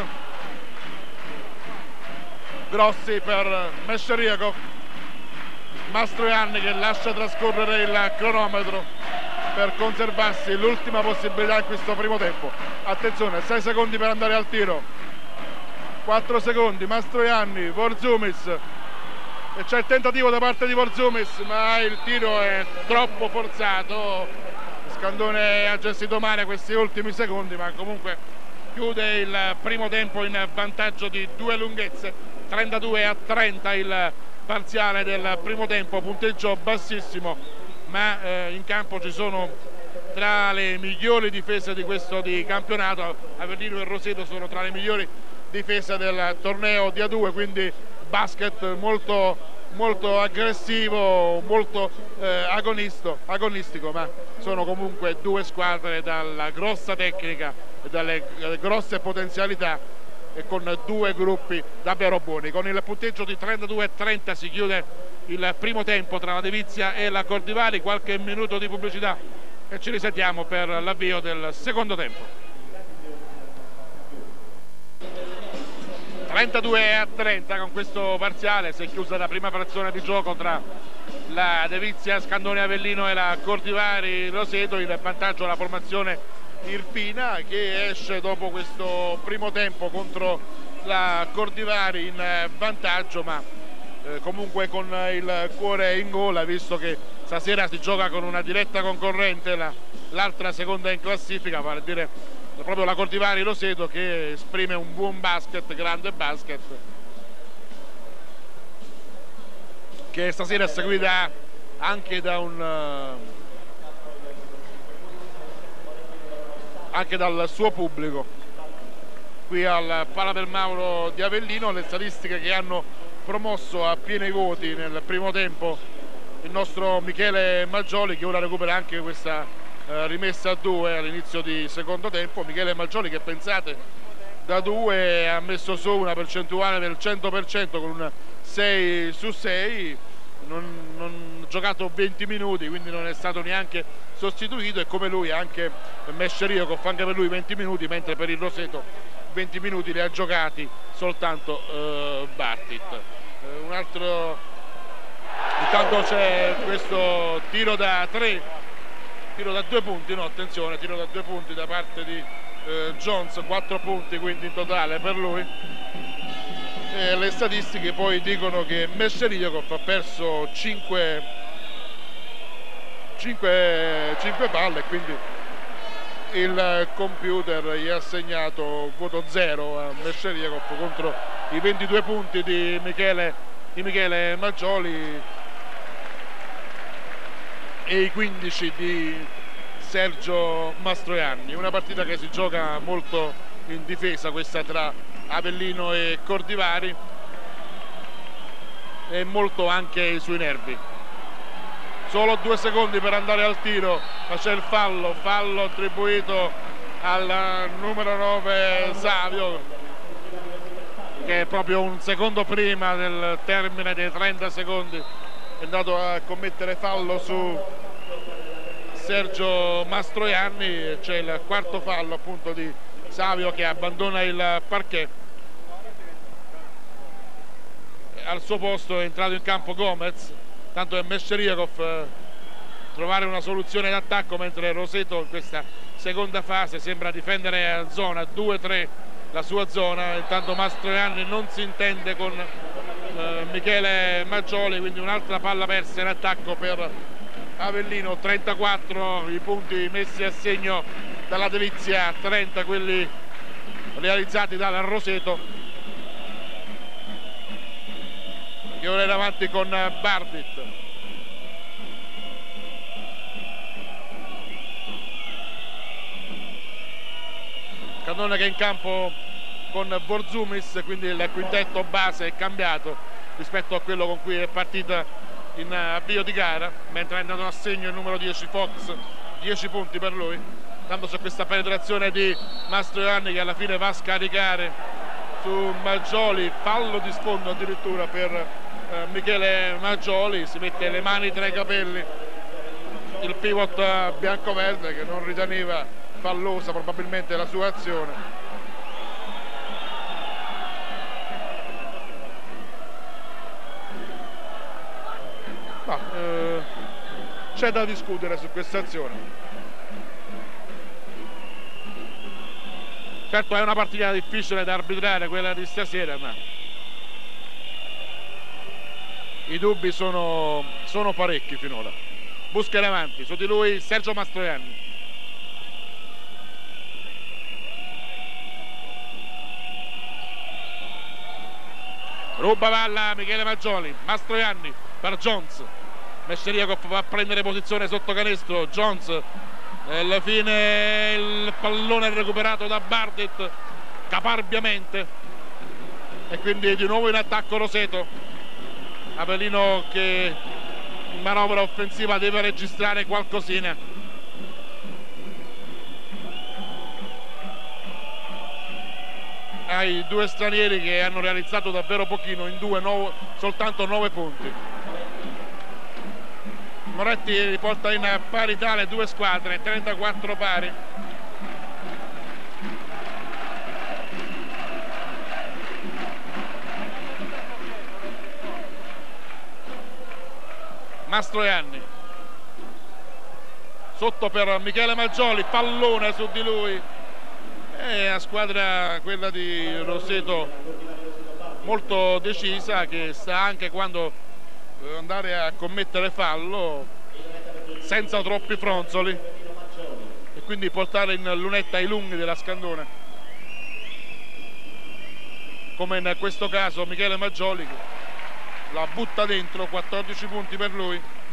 Grossi per Mesheriakov, Mastroianni che lascia trascorrere il cronometro per conservarsi l'ultima possibilità in questo primo tempo. Attenzione, sei secondi per andare al tiro, quattro secondi, Mastroianni, Vorzumis e c'è il tentativo da parte di Vorzumis ma il tiro è troppo forzato. Scandone ha gestito male questi ultimi secondi ma comunque chiude il primo tempo in vantaggio di due lunghezze, trentadue a trenta il parziale del primo tempo, punteggio bassissimo ma eh, in campo ci sono tra le migliori difese di questo di campionato. Avellino e Roseto sono tra le migliori difese del torneo di A due, quindi basket molto, molto aggressivo, molto eh, agonisto, agonistico, ma sono comunque due squadre dalla grossa tecnica e dalle, dalle grosse potenzialità e con due gruppi davvero buoni. Con il punteggio di trentadue a trenta si chiude il primo tempo tra la De Vizia e la Cordivari. Qualche minuto di pubblicità e ci risentiamo per l'avvio del secondo tempo. trentadue a trenta con questo parziale. Si è chiusa la prima frazione di gioco tra la Devizia Scandoni Avellino e la Cordivari Roseto. In vantaggio la formazione irpina, che esce dopo questo primo tempo contro la Cordivari in vantaggio, ma eh, comunque con il cuore in gola, visto che stasera si gioca con una diretta concorrente, la, l'altra seconda in classifica, vale a dire proprio la Cordivari Roseto, che esprime un buon basket, grande basket, che stasera è seguita anche da un anche dal suo pubblico qui al Pala del Mauro di Avellino. Le statistiche che hanno promosso a pieni voti nel primo tempo il nostro Michele Maggioli, che ora recupera anche questa eh, rimessa a due all'inizio di secondo tempo. Michele Maggioli, che pensate da due ha messo su una percentuale del cento per cento con un sei su sei, non, non ha giocato venti minuti, quindi non è stato neanche sostituito, e come lui anche Mesceriakov, anche per lui venti minuti, mentre per il Roseto venti minuti li ha giocati soltanto eh, Bartit. Eh, un altro, intanto c'è questo tiro da tre, tiro da due punti, no attenzione, tiro da due punti da parte di eh, Jones, quattro punti quindi in totale per lui. E le statistiche poi dicono che Mesceriakov ha perso cinque, cinque, cinque palle, quindi il computer gli ha assegnato voto zero a Mesceriakov contro i ventidue punti di Michele, di Michele Maggioli e i quindici di Sergio Mastroianni. Una partita che si gioca molto in difesa, questa tra Avellino e Cordivari, e molto anche sui nervi. Solo due secondi per andare al tiro, ma c'è il fallo, fallo attribuito al numero nove Savio, che è proprio un secondo prima del termine dei trenta secondi è andato a commettere fallo su Sergio Mastroianni. C'è il quarto fallo appunto di Savio, che abbandona il parquet. Al suo posto è entrato in campo Gomez. Tanto è Mesceriakov eh, trovare una soluzione d'attacco, mentre Roseto in questa seconda fase sembra difendere a zona due tre la sua zona. Intanto Mastroianni non si intende con eh, Michele Maggioli, quindi un'altra palla persa in attacco per Avellino. Trentaquattro i punti messi a segno dalla Devizia, trenta quelli realizzati dal Roseto, che ora è davanti con Bardit. Cannone che è in campo con Borzumis, quindi il quintetto base è cambiato rispetto a quello con cui è partita in avvio di gara, mentre è andato a segno il numero dieci Fox, dieci punti per lui. Tanto c'è questa penetrazione di Mastroianni che alla fine va a scaricare su Maggioli, fallo di sfondo addirittura per eh, Michele Maggioli. Si mette le mani tra i capelli il pivot biancoverde, che non riteneva fallosa probabilmente la sua azione. Ma eh, c'è da discutere su questa azione. Certo è una partita difficile da arbitrare quella di stasera, ma i dubbi sono, sono parecchi finora. Busca in avanti, su di lui Sergio Mastroianni. Ruba palla Michele Maggioli, Mastroianni per Jones. Mesceriakov va a prendere posizione sotto canestro, Jones. Alla fine il pallone è recuperato da Bardit caparbiamente, e quindi di nuovo in attacco Roseto. Avellino che in manovra offensiva deve registrare qualcosina. Ai due stranieri che hanno realizzato davvero pochino, in due no, soltanto nove punti. Moretti riporta in parità le due squadre, trentaquattro pari. Mastroianni, sotto per Michele Maggioli, pallone su di lui. È una squadra, quella di Roseto, molto decisa, che sa anche quando andare a commettere fallo senza troppi fronzoli e quindi portare in lunetta i lunghi della Scandona, come in questo caso Michele Maggioli che la butta dentro. Quattordici punti per lui.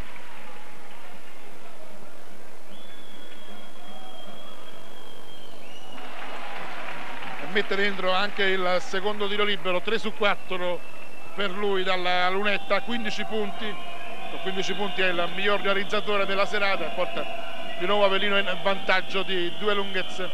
E mette dentro anche il secondo tiro libero, tre su quattro per lui dalla lunetta, quindici punti. Con quindici punti è il miglior realizzatore della serata, porta di nuovo Avellino in vantaggio di due lunghezze.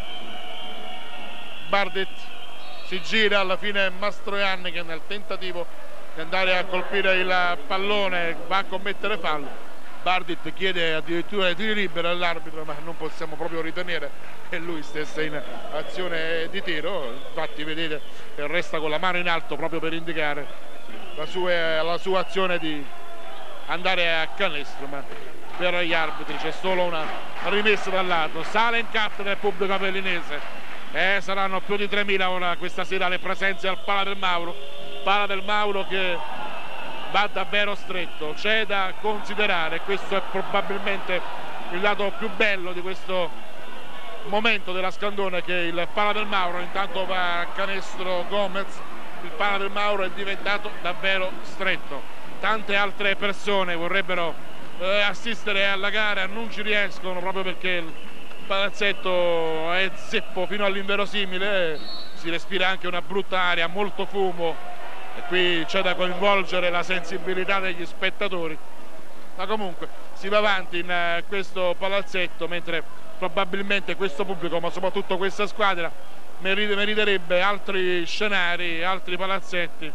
Bardit si gira, alla fine Mastroianni che nel tentativo di andare a colpire il pallone va a commettere fallo. Bardit chiede addirittura i tiri liberi all'arbitro, ma non possiamo proprio ritenere che lui stesse in azione di tiro. Infatti vedete che resta con la mano in alto proprio per indicare la sua, la sua azione di andare a canestro, ma per gli arbitri c'è solo una rimessa dal lato. Sale in cattedra il pubblico avellinese, eh, saranno più di tremila ora questa sera le presenze al Pala del Mauro. Pala del Mauro che va davvero stretto. C'è da considerare, questo è probabilmente il lato più bello di questo momento della Scandone, che il Pala del Mauro intanto va a canestro Gomez. Il Pala del Mauro è diventato davvero stretto. Tante altre persone vorrebbero eh, assistere alla gara, non ci riescono proprio perché il palazzetto è zeppo fino all'inverosimile, eh, si respira anche una brutta aria, molto fumo, e qui c'è da coinvolgere la sensibilità degli spettatori. Ma comunque si va avanti in eh, questo palazzetto, mentre probabilmente questo pubblico, ma soprattutto questa squadra, meriterebbe altri scenari, altri palazzetti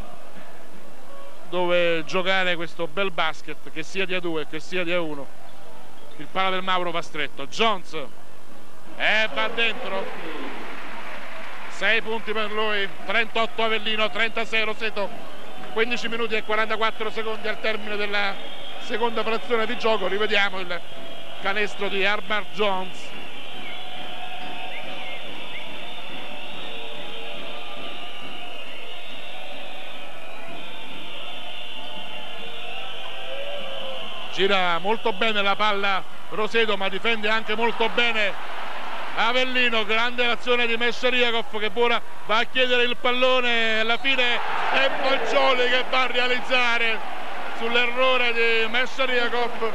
dove giocare questo bel basket, che sia di A due che sia di A uno. Il Pala del Mauro va stretto. Jones e va dentro, sei punti per lui, trentotto Avellino, trentasei Roseto. Quindici minuti e quarantaquattro secondi al termine della seconda frazione di gioco. Rivediamo il canestro di Herbert Jones. Gira molto bene la palla Roseto, ma difende anche molto bene Avellino. Grande azione di Mesheriakov che ora va a chiedere il pallone, alla fine è Maggioli che va a realizzare sull'errore di Mesheriakov.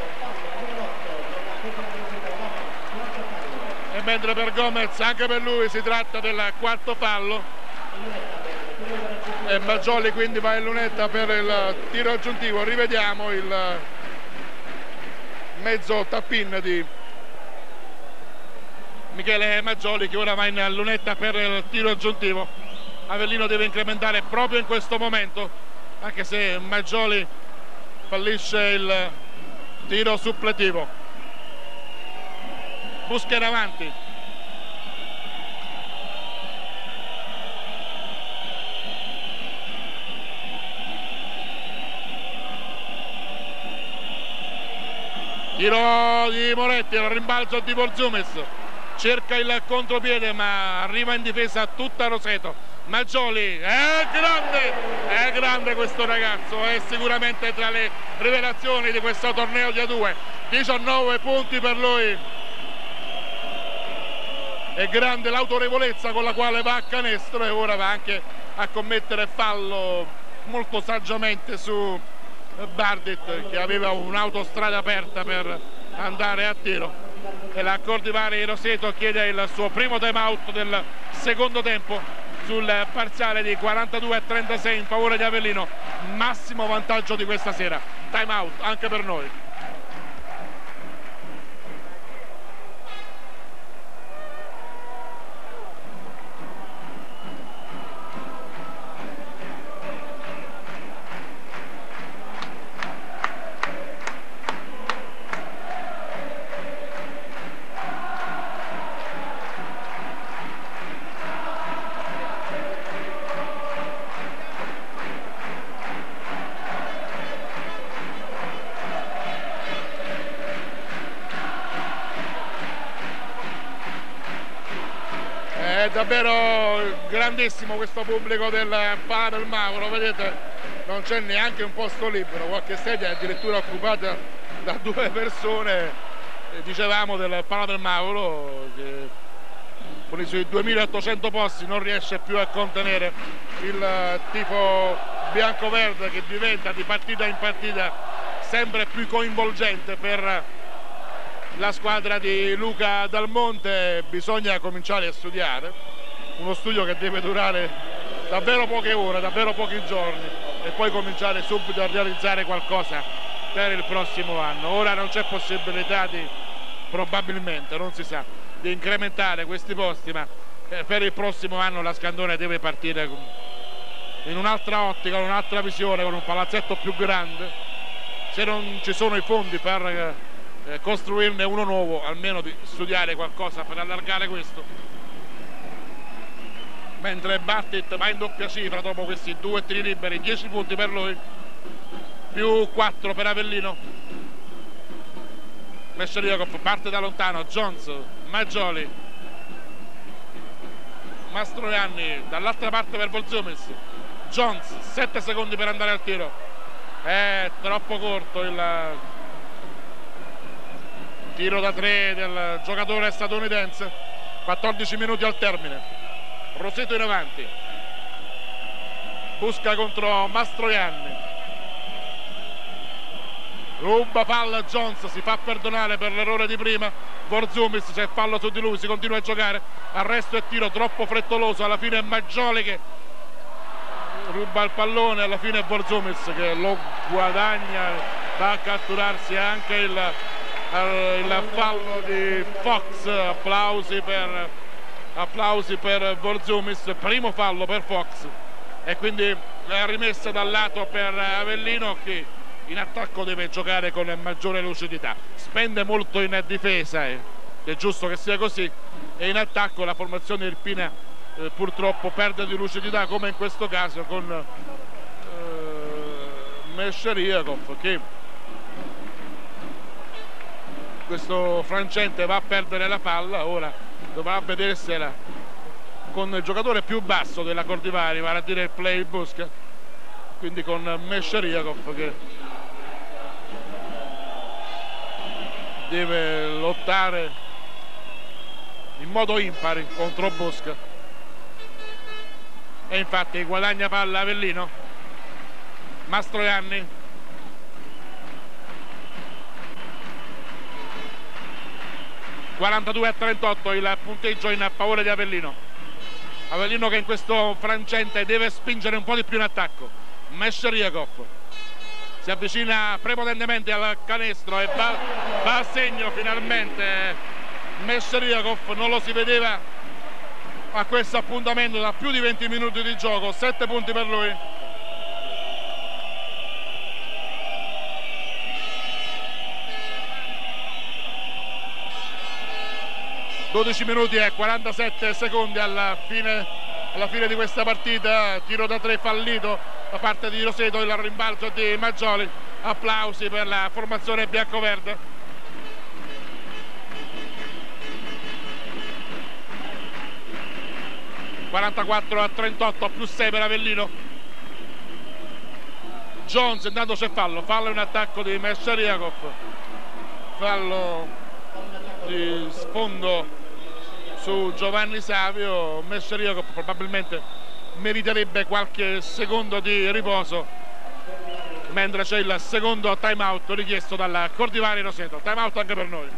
E mentre per Gomez, anche per lui si tratta del quarto fallo, e Maggioli quindi va in lunetta per il tiro aggiuntivo. Rivediamo il mezzo tap-in di Michele Maggioli che ora va in lunetta per il tiro aggiuntivo. Avellino deve incrementare proprio in questo momento, anche se Maggioli fallisce il tiro suppletivo. Busca in avanti, tiro di Moretti, il rimbalzo di Vorzumis, cerca il contropiede ma arriva in difesa tutta Roseto. Maggioli è grande, è grande questo ragazzo, è sicuramente tra le rivelazioni di questo torneo di A due. Diciannove punti per lui, è grande l'autorevolezza con la quale va a canestro e ora va anche a commettere fallo molto saggiamente su Bardit, che aveva un'autostrada aperta per andare a tiro. E la Cordivari Roseto chiede il suo primo time out del secondo tempo sul parziale di quarantadue a trentasei in favore di Avellino. Massimo vantaggio di questa sera. Time out anche per noi. davvero grandissimo questo pubblico del Pala del Mauro, vedete, non c'è neanche un posto libero, qualche sedia è addirittura occupata da due persone. Dicevamo del Pala del Mauro che con i suoi duemilaottocento posti non riesce più a contenere il tifo bianco-verde, che diventa di partita in partita sempre più coinvolgente per la squadra di Luca Dal Monte. Bisogna cominciare a studiare, uno studio che deve durare davvero poche ore, davvero pochi giorni, e poi cominciare subito a realizzare qualcosa per il prossimo anno. Ora non c'è possibilità di, probabilmente, non si sa, di incrementare questi posti, ma per il prossimo anno la Scandone deve partire in un'altra ottica, con un'altra visione, con un palazzetto più grande. Se non ci sono i fondi per eh, costruirne uno nuovo, almeno di studiare qualcosa per allargare questo. Mentre Bartit va in doppia cifra dopo questi due tiri liberi, dieci punti per lui, più quattro per Avellino. Mesheriakov parte da lontano, Jones, Maggioli, Mastroianni dall'altra parte per Volzumis, Jones, sette secondi per andare al tiro, è troppo corto il tiro da tre del giocatore statunitense. Quattordici minuti al termine, Roseto in avanti, busca contro Mastroianni, ruba palla Jones, si fa perdonare per l'errore di prima. Vorzumis, c'è fallo su di lui, si continua a giocare, arresto e tiro troppo frettoloso, alla fine è Maggioli che ruba il pallone, alla fine è Vorzumis che lo guadagna, va a catturarsi anche il, il fallo di Fox. Applausi per, applausi per Vorzumis, primo fallo per Fox, e quindi la rimessa dal lato per Avellino, che in attacco deve giocare con maggiore lucidità, spende molto in difesa, eh, è giusto che sia così, e in attacco la formazione irpina eh, purtroppo perde di lucidità, come in questo caso con eh, Mesheriakov, che questo frangente va a perdere la palla. Ora dovrà vedersela con il giocatore più basso della Cordivari, vale a dire il play Busca, quindi con Mesheriakov che deve lottare in modo impari contro Busca, e infatti guadagna palla Avellino. Mastroianni, quarantadue a trentotto il punteggio in favore di Avellino. Avellino che in questo frangente deve spingere un po' di più in attacco. Mesheriakov si avvicina prepotentemente al canestro e va, va a segno finalmente. Mesheriakov non lo si vedeva a questo appuntamento da più di venti minuti di gioco, sette punti per lui. dodici minuti e quarantasette secondi alla fine, alla fine di questa partita. Tiro da tre fallito da parte di Roseto, il rimbalzo di Maggioli. Applausi per la formazione bianco-verde. quarantaquattro a trentotto, più sei per Avellino. Jones, intanto c'è fallo, fallo in attacco di Mesheriakov, fallo di sfondo su Giovanni Savio. Mesheriakov probabilmente meriterebbe qualche secondo di riposo, mentre c'è il secondo time out richiesto dalla Cordivari Roseto. Time out anche per noi.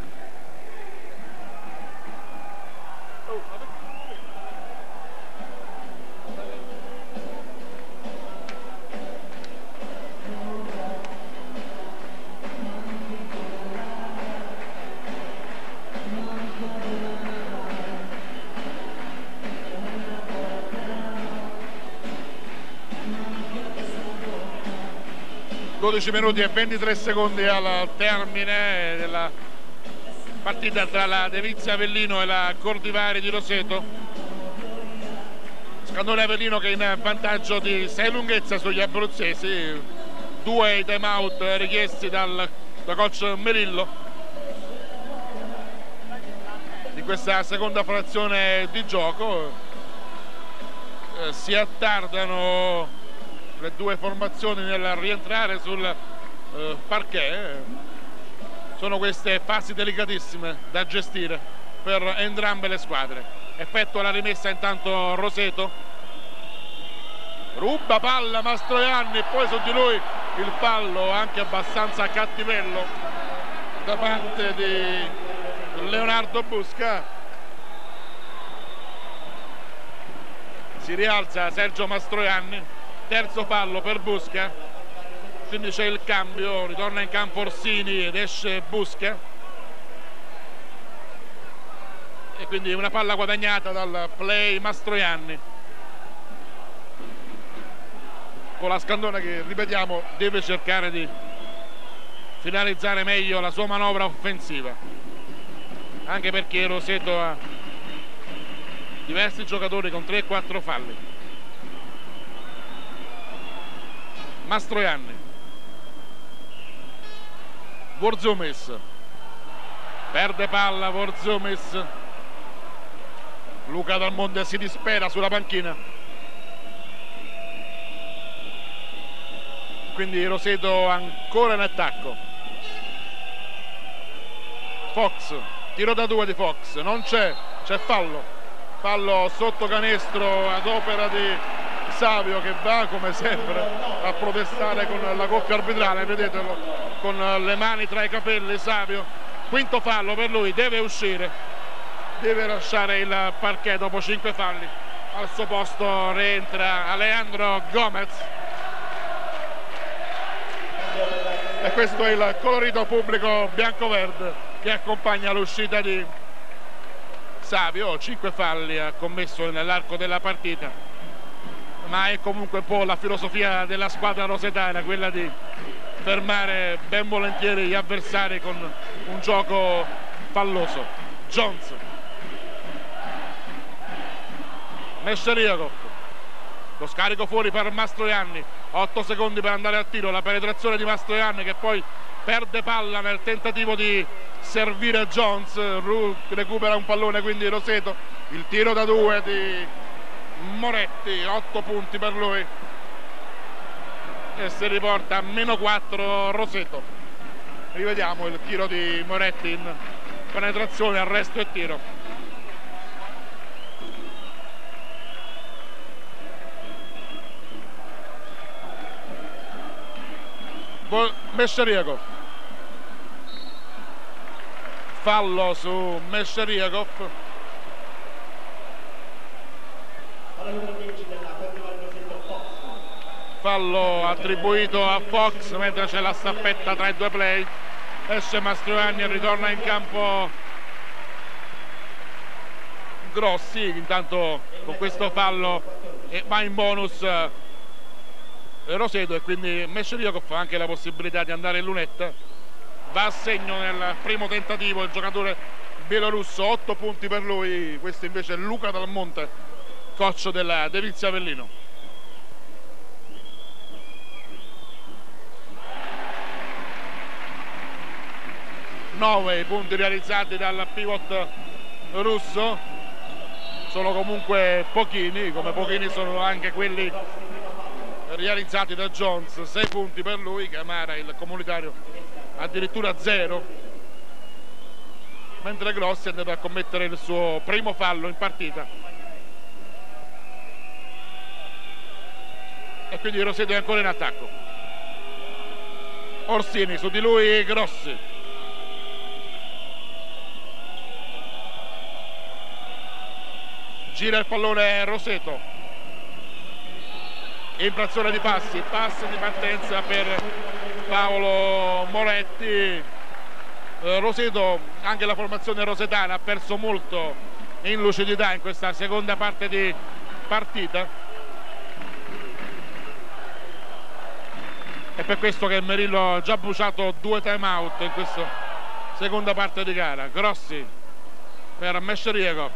dodici minuti e ventitré secondi al termine della partita tra la Devizia Avellino e la Cordivari di Roseto. Scandone Avellino che è in vantaggio di sei lunghezza sugli abruzzesi, due i time out richiesti dal, da coach Merillo di questa seconda frazione di gioco. eh, si attardano le due formazioni nel rientrare sul eh, parquet. Sono queste fasi delicatissime da gestire per entrambe le squadre. Effettua la rimessa intanto Roseto, ruba palla Mastroianni, poi su di lui il fallo anche abbastanza a cattivello da parte di Leonardo Busca. Si rialza Sergio Mastroianni, terzo fallo per Busca, quindi c'è il cambio, ritorna in campo Orsini ed esce Busca, e quindi una palla guadagnata dal play Mastroianni, con la Scandona che, ripetiamo, deve cercare di finalizzare meglio la sua manovra offensiva, anche perché Roseto ha diversi giocatori con tre quattro falli. Mastroianni, Vorzumis, perde palla Vorzumis, Luca Dal Monte si dispera sulla panchina, quindi Roseto ancora in attacco. Fox, tiro da due di Fox, non c'è, c'è fallo, fallo sotto canestro ad opera di Savio, che va come sempre a protestare con la coppia arbitrale, vedetelo, con le mani tra i capelli Savio. Quinto fallo per lui, deve uscire, deve lasciare il parquet dopo cinque falli. Al suo posto rientra Alejandro Gomez, e questo è il colorito pubblico bianco-verde che accompagna l'uscita di Savio. Cinque falli ha commesso nell'arco della partita, ma è comunque un po' la filosofia della squadra rosetana, quella di fermare ben volentieri gli avversari con un gioco falloso. Jones, Mesheriakov, lo scarico fuori per Mastroianni, otto secondi per andare al tiro, la penetrazione di Mastroianni che poi perde palla nel tentativo di servire Jones, recupera un pallone quindi Roseto, il tiro da due di Moretti, otto punti per lui e si riporta a meno quattro Roseto. Rivediamo il tiro di Moretti in penetrazione, arresto e tiro. Mesheriakov, fallo su Mesheriakov, fallo attribuito a Fox mentre c'è la staffetta tra i due play. Esce Mastroianni e ritorna in campo Grossi, intanto con questo fallo e va in bonus Roseto, e quindi Mesheriakov ha anche la possibilità di andare in lunetta. Va a segno nel primo tentativo il giocatore bielorusso, otto punti per lui. Questo invece è Luca Dal Monte, coach della Delizia Avellino. nove i punti realizzati dal pivot russo, sono comunque pochini, come pochini sono anche quelli realizzati da Jones. Sei punti per lui, Camara il comunitario addirittura zero, mentre Grossi è andato a commettere il suo primo fallo in partita, e quindi Roseto è ancora in attacco. Orsini, su di lui Grossi, gira il pallone Roseto, infrazione di passi, passi di partenza per Paolo Moretti. eh, Roseto, anche la formazione rosetana ha perso molto in lucidità in questa seconda parte di partita, è per questo che Merillo ha già bruciato due time out in questa seconda parte di gara. Grossi per Mesheriakov,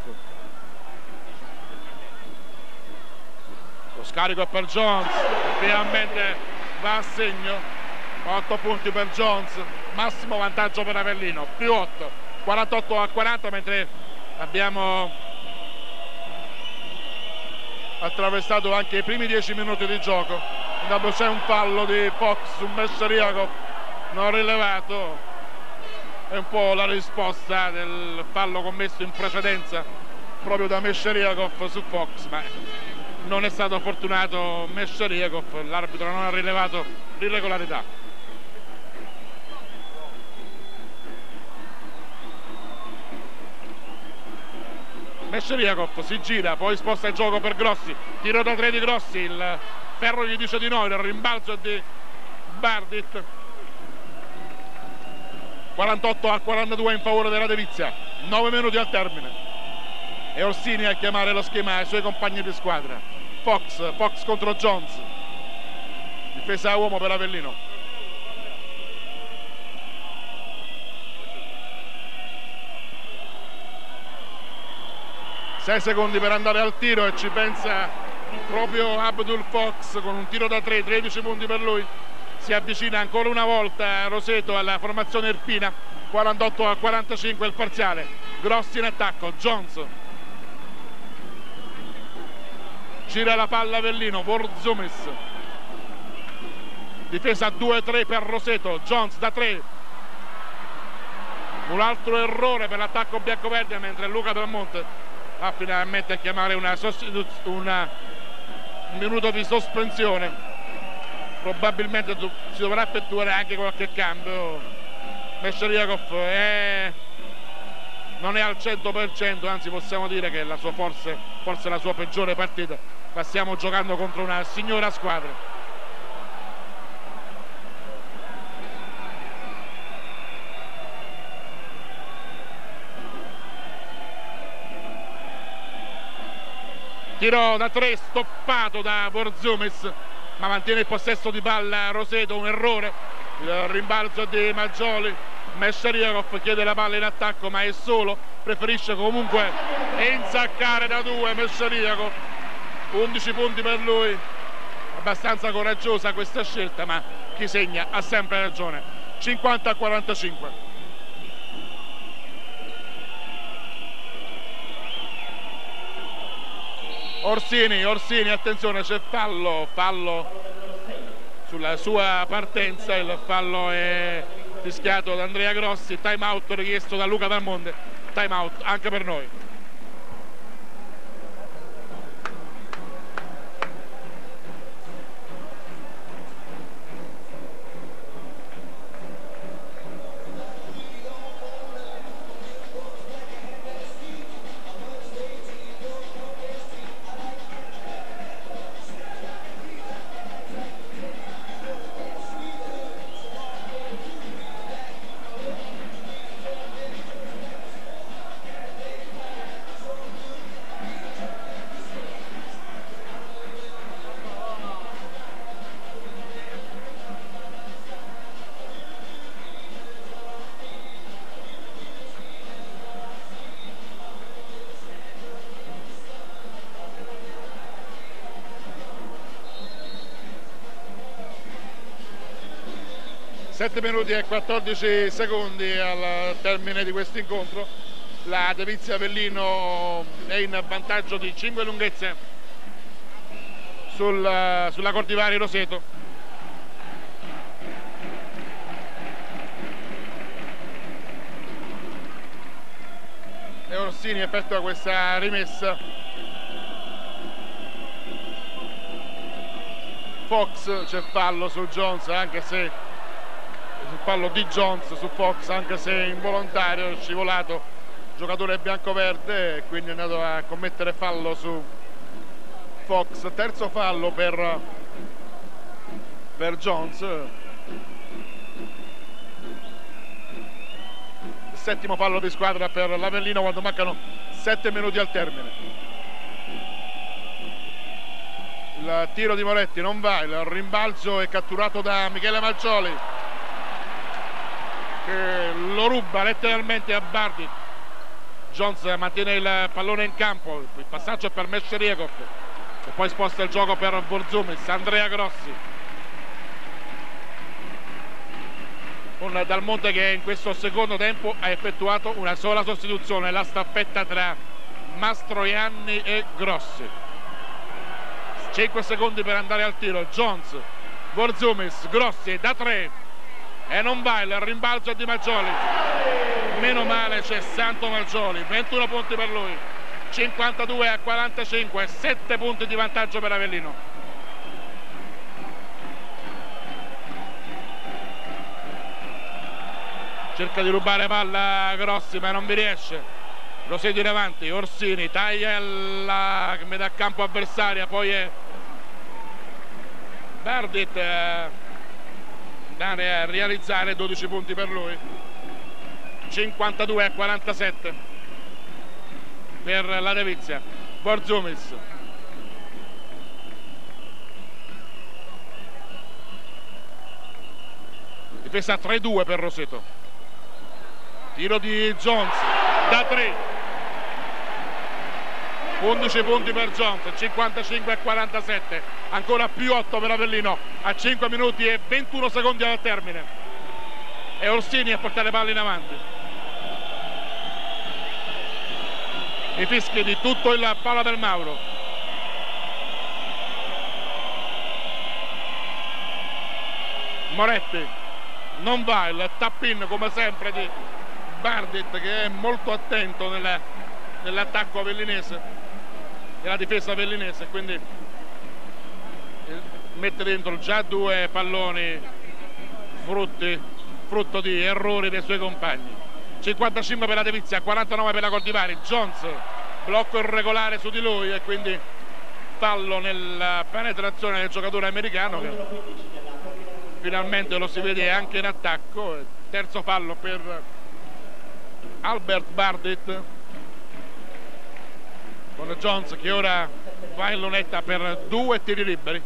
lo scarico per Jones, finalmente va a segno, otto punti per Jones, massimo vantaggio per Avellino, più otto, quarantotto a quaranta, mentre abbiamo attraversato anche i primi dieci minuti di gioco. Dopo c'è un fallo di Fox su Mesheriakov non rilevato, è un po' la risposta del fallo commesso in precedenza proprio da Mesheriakov su Fox, ma non è stato fortunato Mesheriakov, l'arbitro non ha rilevato l'irregolarità. Mesheriakov si gira, poi sposta il gioco per Grossi, tiro da tre di Grossi, il ferro gli dice di no, il rimbalzo è di Bardit. quarantotto a quarantadue in favore della Devizia, nove minuti al termine e Orsini a chiamare lo schema ai suoi compagni di squadra. Fox, Fox contro Jones, difesa a uomo per Avellino. sei secondi per andare al tiro e ci pensa proprio Abdul Fox con un tiro da tre, tredici punti per lui. Si avvicina ancora una volta Roseto alla formazione irpina, quarantotto a quarantacinque il parziale. Grossi in attacco, Jones gira la palla Avellino, Vorzumis, difesa due tre per Roseto, Jones da tre, un altro errore per l'attacco biancoverde, mentre Luca Belmonte va finalmente a chiamare una una, un minuto di sospensione. Probabilmente si dovrà effettuare anche qualche cambio. Mesheriakov è... non è al cento per cento, anzi possiamo dire che la sua forse, forse la sua peggiore partita, ma stiamo giocando contro una signora squadra. Tiro da tre stoppato da Vorzumis, ma mantiene il possesso di palla Roseto, un errore, il rimbalzo di Maggioli. Mesheriakov chiede la palla in attacco ma è solo, preferisce comunque insaccare da due Mesheriakov, undici punti per lui. Abbastanza coraggiosa questa scelta, ma chi segna ha sempre ragione. cinquanta a quarantacinque. Orsini, Orsini, attenzione, c'è fallo, fallo sulla sua partenza, il fallo è fischiato da Andrea Grossi, time out richiesto da Luca Dalmonte, time out anche per noi. sette minuti e quattordici secondi al termine di questo incontro. La Devizia Avellino è in vantaggio di cinque lunghezze sul, sulla Cordivari Roseto. E Orsini effettua questa rimessa. Fox, c'è fallo su Jones, anche se sul fallo di Jones su Fox, anche se involontario, è scivolato giocatore bianco-verde e quindi è andato a commettere fallo su Fox. Terzo fallo per, per Jones, settimo fallo di squadra per l'Avellino quando mancano sette minuti al termine. Il tiro di Moretti non va, il rimbalzo è catturato da Michele Maggioli che lo ruba letteralmente a Bardit. Jones mantiene il pallone in campo, il passaggio è per Mesheriakov e poi sposta il gioco per Vorzumis. Andrea Grossi con Dalmonte che in questo secondo tempo ha effettuato una sola sostituzione, la staffetta tra Mastroianni e Grossi. cinque secondi per andare al tiro. Jones, Vorzumis, Grossi da tre e non va, il rimbalzo di Maggioli, meno male c'è Santo Maggioli, ventuno punti per lui, cinquantadue a quarantacinque, sette punti di vantaggio per Avellino. Cerca di rubare palla Grossi ma non vi riesce, Rosetti in avanti, Orsini taglia la metà campo avversaria, poi è Bardit eh, da realizzare, dodici punti per lui, cinquantadue a quarantasette per la Devizia. Vorzumis, difesa tre due per Roseto, tiro di Jones da tre, undici punti per Jones, cinquantacinque a quarantasette, ancora più otto per Avellino a cinque minuti e ventuno secondi al termine, e Orsini a portare palla in avanti. I fischi di tutto il palla del Mauro. Moretti, non va, il tap-in come sempre di Bardit, che è molto attento nell'attacco avellinese, nella difesa avellinese, quindi mette dentro già due palloni frutti, frutto di errori dei suoi compagni. cinquantacinque per la Devizia, quarantanove per la Cordivari. Jones, blocco irregolare su di lui e quindi fallo nella penetrazione del giocatore americano, che finalmente lo si vede anche in attacco. Terzo fallo per Albert Bardit, con Jones che ora va in lunetta per due tiri liberi.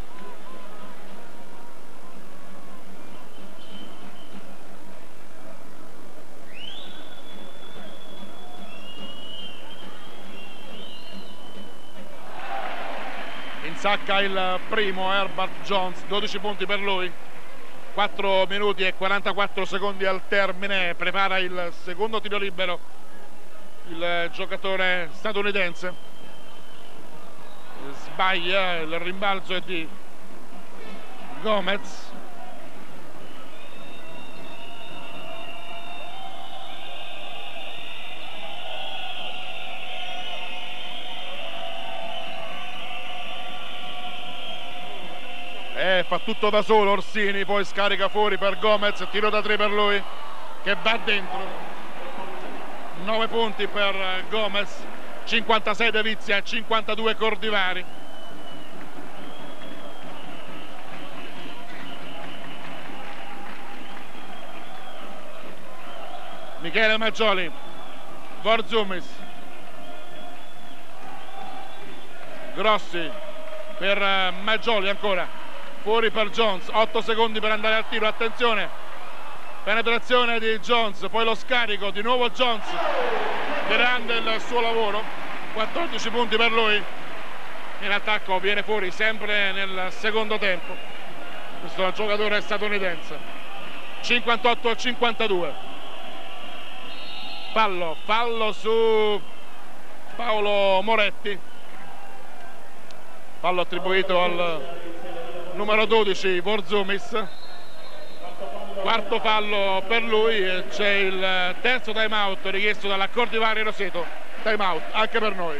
Insacca il primo Herbert Jones, dodici punti per lui, quattro minuti e quarantaquattro secondi al termine. Prepara il secondo tiro libero il giocatore statunitense, sbaglia, il rimbalzo è di Gomez. E fa tutto da solo Orsini, poi scarica fuori per Gomez, tiro da tre per lui che va dentro. nove punti per Gomez, cinquantasei Devizia e cinquantadue Cordivari. Michele Maggioli, Vorzumis, Grossi per Maggioli ancora, fuori per Jones, otto secondi per andare al tiro, attenzione, penetrazione di Jones, poi lo scarico, di nuovo Jones, grande il suo lavoro, quattordici punti per lui, in attacco viene fuori sempre nel secondo tempo questo giocatore statunitense. Cinquantotto a cinquantadue, fallo, fallo su Paolo Moretti, fallo attribuito al numero dodici Vorzumis, quarto fallo per lui, e c'è il terzo time out richiesto dalla Cordivari Roseto. Time out anche per noi.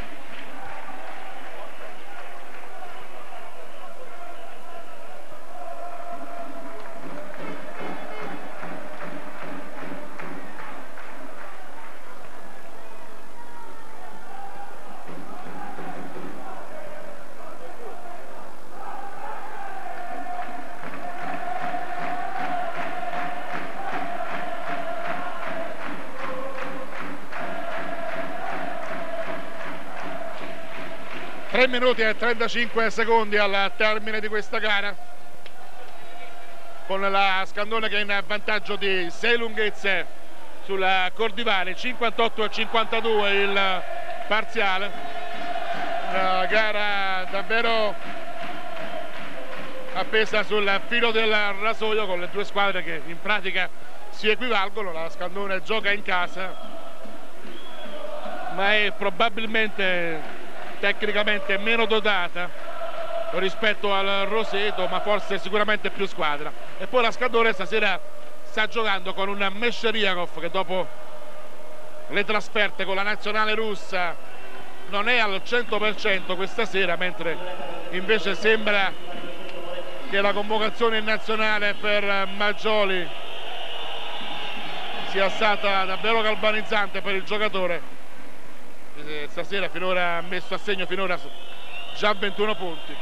tre minuti e trentacinque secondi al termine di questa gara, con la Scandone che è in vantaggio di sei lunghezze sulla Cordivari, cinquantotto a cinquantadue il parziale. Una gara davvero appesa sul filo del rasoio, con le due squadre che in pratica si equivalgono. La Scandone gioca in casa, ma è probabilmente tecnicamente meno dotata rispetto al Roseto, ma forse sicuramente più squadra. E poi la Skandone stasera sta giocando con un Mesheriakov che dopo le trasferte con la nazionale russa non è al cento per cento questa sera, mentre invece sembra che la convocazione in nazionale per Maggioli sia stata davvero galvanizzante per il giocatore. E stasera finora ha messo a segno finora già ventuno punti.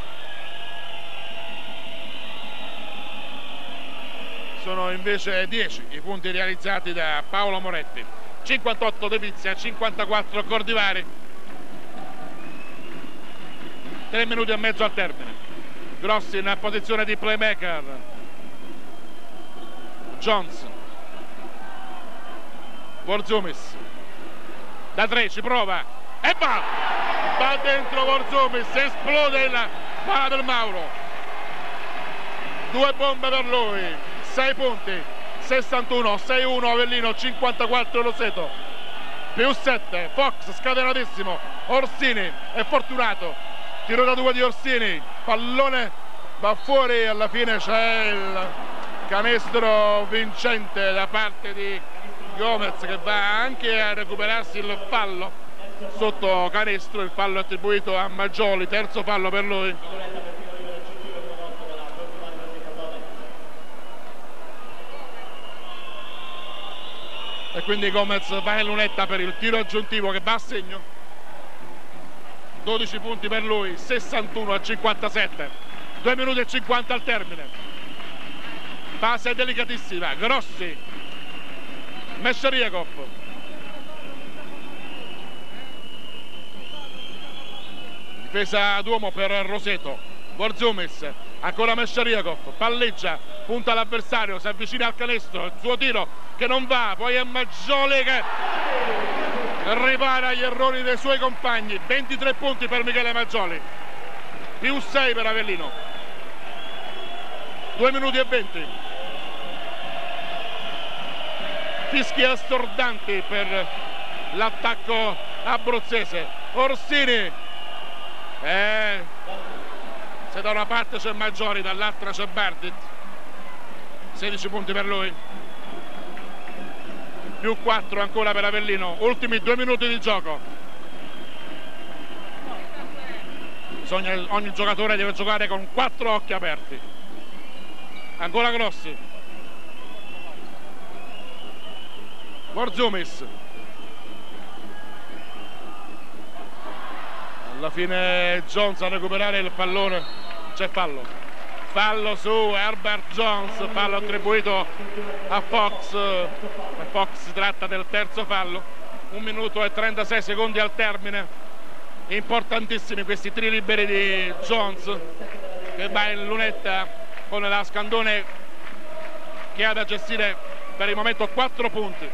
Sono invece dieci i punti realizzati da Paolo Moretti. cinquantotto De Vizia, cinquantaquattro Cordivari. tre minuti e mezzo al termine. Grossi in posizione di playmaker. Jones. Vorzumis. Da tre ci prova. E va! Va dentro Vorzumis. Esplode il palla del Mauro. Due bombe per lui. sei punti. sessantuno, sei uno Avellino, cinquantaquattro Roseto. Più sette. Fox scatenatissimo. Orsini è fortunato. Tiro da due di Orsini, pallone va fuori, alla fine c'è il canestro vincente da parte di Gomez che va anche a recuperarsi il fallo sotto canestro, il fallo attribuito a Maggioli, terzo fallo per lui. E quindi Gomez va in lunetta per il tiro aggiuntivo che va a segno. dodici punti per lui, sessantuno a cinquantasette, due minuti e cinquanta al termine. Fase delicatissima. Grossi, Mesheriakov, difesa d'uomo per Roseto. Vorzumis, ancora Mesheriakov, palleggia, punta l'avversario, si avvicina al canestro, il suo tiro che non va, poi è Maggioli che ripara gli errori dei suoi compagni. Ventitré punti per Michele Maggioli, più sei per Avellino. Due minuti e venti. Fischi assordanti per l'attacco abruzzese. Orsini, eh, se da una parte c'è Maggioli, dall'altra c'è Bardit. sedici punti per lui, più quattro ancora per Avellino. Ultimi due minuti di gioco. Bisogna, ogni giocatore deve giocare con quattro occhi aperti. Ancora Grossi, Vorzumis. Alla fine Jones a recuperare il pallone. C'è fallo. Fallo su Herbert Jones, fallo attribuito a Fox. Fox si tratta del terzo fallo. Un minuto e trentasei secondi al termine. Importantissimi questi tiri liberi di Jones, che va in lunetta con la Skandone che ha da gestire per il momento quattro punti.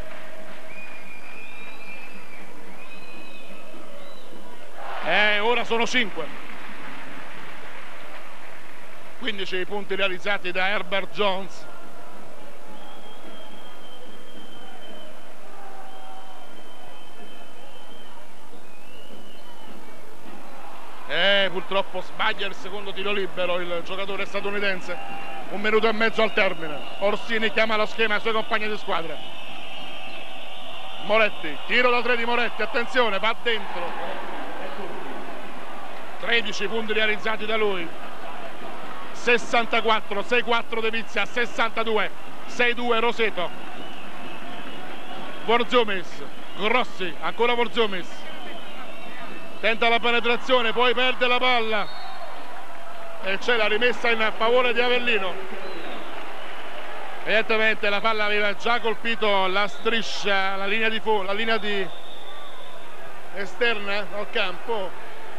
E ora sono cinque. quindici i punti realizzati da Herbert Jones. E purtroppo sbaglia il secondo tiro libero il giocatore statunitense. Un minuto e mezzo al termine. Orsini chiama lo schema ai suoi compagni di squadra. Moretti, tiro da tre di Moretti, attenzione, va dentro. tredici punti realizzati da lui. sessantaquattro, sei quattro De Vizia, sessantadue, sei due Roseto. Vorzumis, Grossi, ancora Vorzumis. Tenta la penetrazione, poi perde la palla e c'è la rimessa in favore di Avellino. Evidentemente la palla aveva già colpito la striscia, la linea di, la linea di esterna al campo,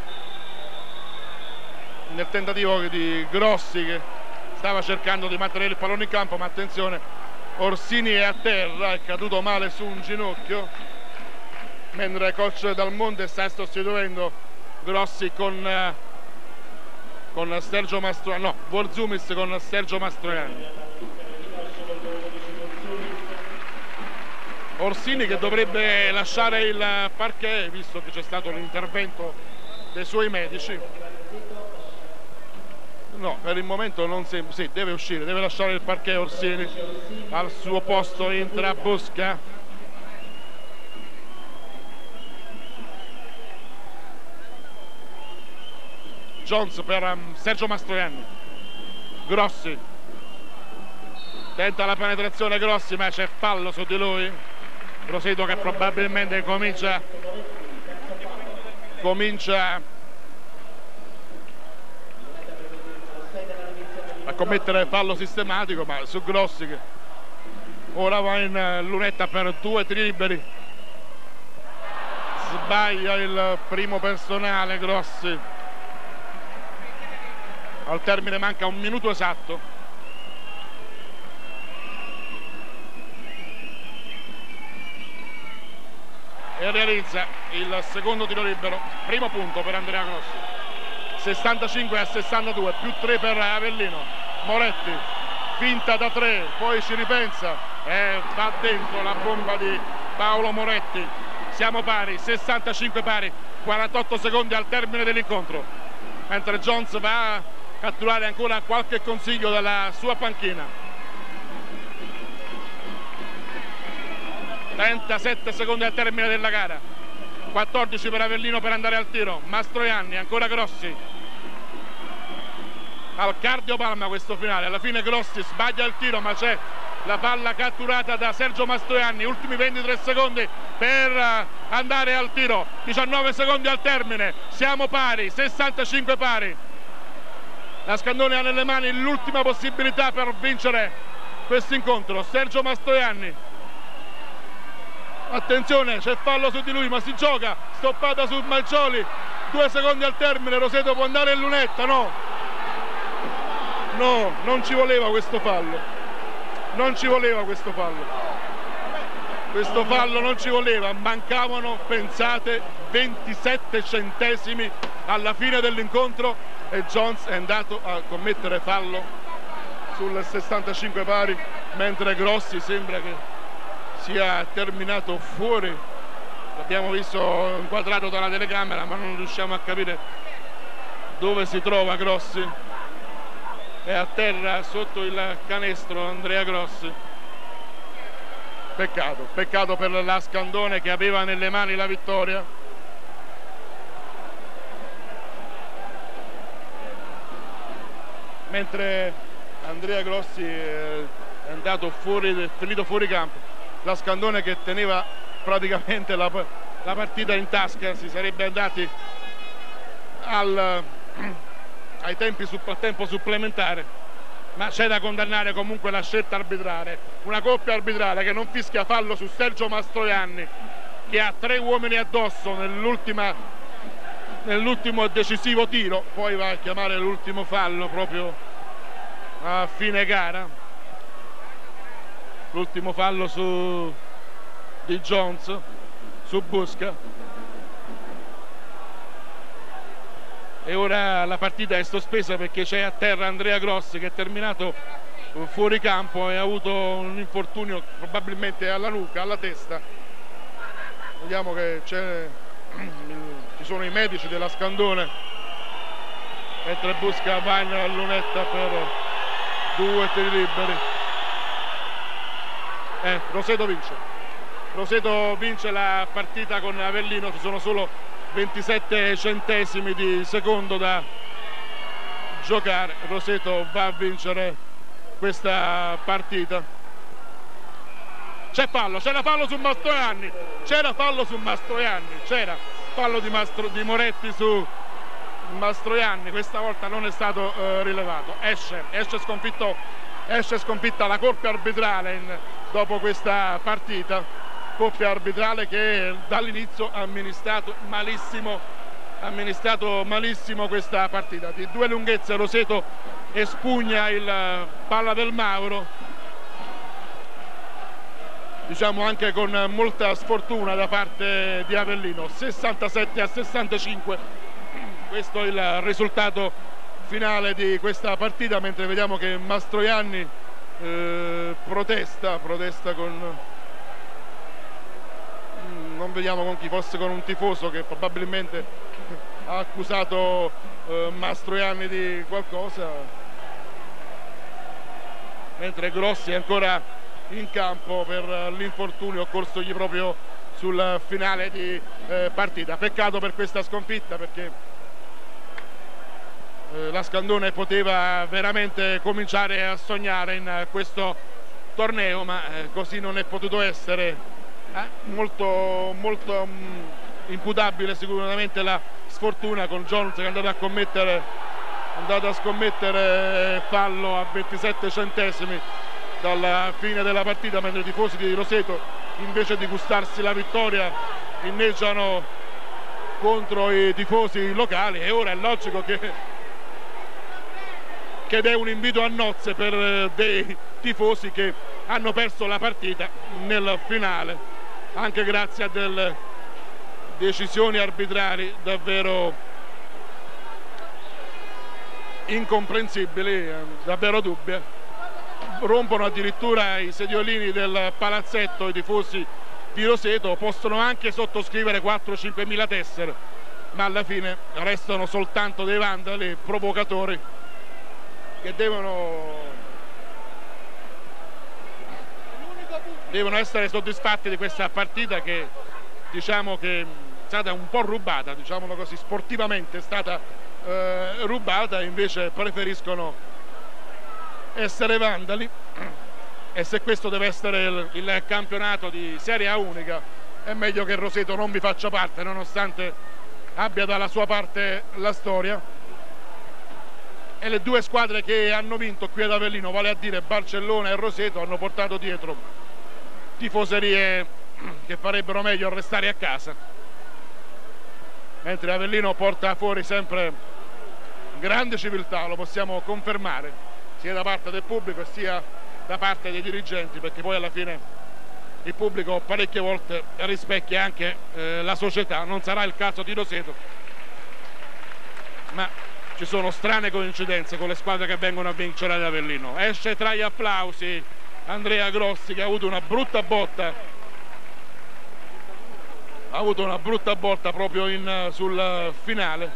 nel tentativo di Grossi che stava cercando di mantenere il pallone in campo, ma attenzione, Orsini è a terra, è caduto male su un ginocchio, mentre coach Dalmonte sta sostituendo Grossi con, con Sergio Mastroianni, no, Vorzumis con Sergio Mastroianni. Orsini che dovrebbe lasciare il parquet visto che c'è stato l'intervento dei suoi medici. No, per il momento non sembra, sì, deve uscire, deve lasciare il parquet Orsini, al suo posto entra Bosca. Jones per um, Sergio Mastroianni. Grossi tenta la penetrazione, Grossi, ma c'è fallo su di lui. Roseto che probabilmente comincia comincia a commettere fallo sistematico, ma su Grossi che ora va in lunetta per due tiri liberi. Sbaglia il primo personale Grossi. Al termine manca un minuto esatto. E realizza il secondo tiro libero, primo punto per Andrea Grossi. Sessantacinque a sessantadue, più tre per Avellino. Moretti finta da tre, poi ci ripensa e va dentro la bomba di Paolo Moretti. Siamo pari, sessantacinque pari, quarantotto secondi al termine dell'incontro, mentre Jones va a catturare ancora qualche consiglio dalla sua panchina. trentasette secondi al termine della gara, quattordici per Avellino per andare al tiro. Mastroianni, ancora Grossi, al cardiopalma questo finale. Alla fine Grossi sbaglia il tiro, ma c'è la palla catturata da Sergio Mastroianni. Ultimi ventitré secondi per andare al tiro, diciannove secondi al termine, siamo pari, sessantacinque pari. La Scandone ha nelle mani l'ultima possibilità per vincere questo incontro. Sergio Mastroianni, attenzione, c'è fallo su di lui, ma si gioca, stoppata su Malcioli, due secondi al termine. Roseto può andare in lunetta, no no, non ci voleva questo fallo, non ci voleva questo fallo questo fallo non ci voleva. Mancavano, pensate, ventisette centesimi alla fine dell'incontro e Jones è andato a commettere fallo sul sessantacinque pari, mentre Grossi sembra che sia terminato fuori. L'abbiamo visto inquadrato dalla telecamera, ma non riusciamo a capire dove si trova Grossi. È a terra sotto il canestro Andrea Grossi. Peccato, peccato per la Scandone che aveva nelle mani la vittoria. Mentre Andrea Grossi è andato fuori, è finito fuori campo. La Scandone che teneva praticamente la, la partita in tasca, si sarebbe andati al, ai tempi a tempo supplementare, ma c'è da condannare comunque la scelta arbitrale, una coppia arbitrale che non fischia fallo su Sergio Mastroianni, che ha tre uomini addosso nell'ultima nell'ultimo decisivo tiro, poi va a chiamare l'ultimo fallo proprio a fine gara, l'ultimo fallo su di Jones su Bosca. E ora la partita è sospesa perché c'è a terra Andrea Grossi che è terminato fuori campo e ha avuto un infortunio probabilmente alla nuca, alla testa. Vediamo che c'è, ci sono i medici della Scandone, mentre Bosca va in lunetta per due tiri liberi. Eh, Roseto vince. Roseto vince la partita con Avellino, ci sono solo ventisette centesimi di secondo da giocare. Roseto va a vincere questa partita. C'è fallo, c'era fallo su Mastroianni, c'era fallo su Mastroianni, c'era fallo di, Mastro, di Moretti su Mastroianni, questa volta non è stato eh, rilevato. Esce, esce sconfitto, esce sconfitta la coppia arbitrale in, dopo questa partita, coppia arbitrale che dall'inizio ha amministrato malissimo, ha amministrato malissimo questa partita. Di due lunghezze Roseto espugna il palla del Mauro, diciamo anche con molta sfortuna da parte di Avellino. Sessantasette a sessantacinque, questo è il risultato finale di questa partita, mentre vediamo che Mastroianni eh, protesta, protesta con... non vediamo con chi, fosse con un tifoso che probabilmente ha accusato eh, Mastroianni di qualcosa, mentre Grossi è ancora in campo per l'infortunio occorsogli proprio sul finale di eh, partita. Peccato per questa sconfitta, perché eh, la Scandone poteva veramente cominciare a sognare in questo torneo, ma eh, così non è potuto essere. Eh, molto molto mh, imputabile sicuramente la sfortuna, con Jones che è andato a commettere è andato a scommettere fallo a ventisette centesimi dalla fine della partita, mentre i tifosi di Roseto, invece di gustarsi la vittoria, inneggiano contro i tifosi locali. E ora è logico che che è un invito a nozze per dei tifosi che hanno perso la partita nel finale, anche grazie a delle decisioni arbitrali davvero incomprensibili, davvero dubbie. Rompono addirittura i sediolini del palazzetto i tifosi di Roseto, possono anche sottoscrivere quattro cinque mila tessere, ma alla fine restano soltanto dei vandali provocatori che devono devono essere soddisfatti di questa partita, che diciamo che è stata un po' rubata, diciamolo così, sportivamente è stata eh, rubata. Invece preferiscono essere vandali, e se questo deve essere il, il campionato di Serie A unica, è meglio che Roseto non vi faccia parte, nonostante abbia dalla sua parte la storia. E le due squadre che hanno vinto qui ad Avellino, vale a dire Barcellona e Roseto, hanno portato dietro tifoserie che farebbero meglio a restare a casa, mentre Avellino porta fuori sempre grande civiltà, lo possiamo confermare, sia da parte del pubblico sia da parte dei dirigenti, perché poi alla fine il pubblico parecchie volte rispecchia anche eh, la società. Non sarà il caso di Roseto, ma ci sono strane coincidenze con le squadre che vengono a vincere ad Avellino. Esce tra gli applausi Andrea Grossi, che ha avuto una brutta botta ha avuto una brutta botta proprio in, sul finale.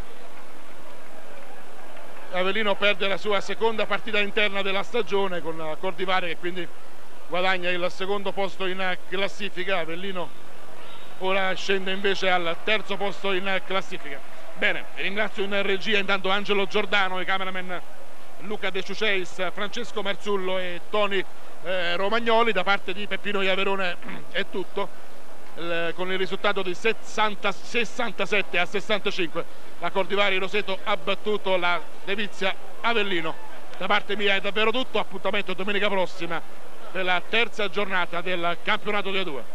Avellino perde la sua seconda partita interna della stagione con Cordivari, che quindi guadagna il secondo posto in classifica. Avellino ora scende invece al terzo posto in classifica. Bene, ringrazio in regia intanto Angelo Giordano, i cameraman Luca De Ciuceis, Francesco Marzullo e Tony eh, Romagnoli. Da parte di Peppino Iaverone è tutto, il, con il risultato di sessanta, sessantasette a sessantacinque la Cordivari Roseto ha battuto la Devizia Avellino. Da parte mia è davvero tutto, appuntamento domenica prossima per la terza giornata del campionato di A due.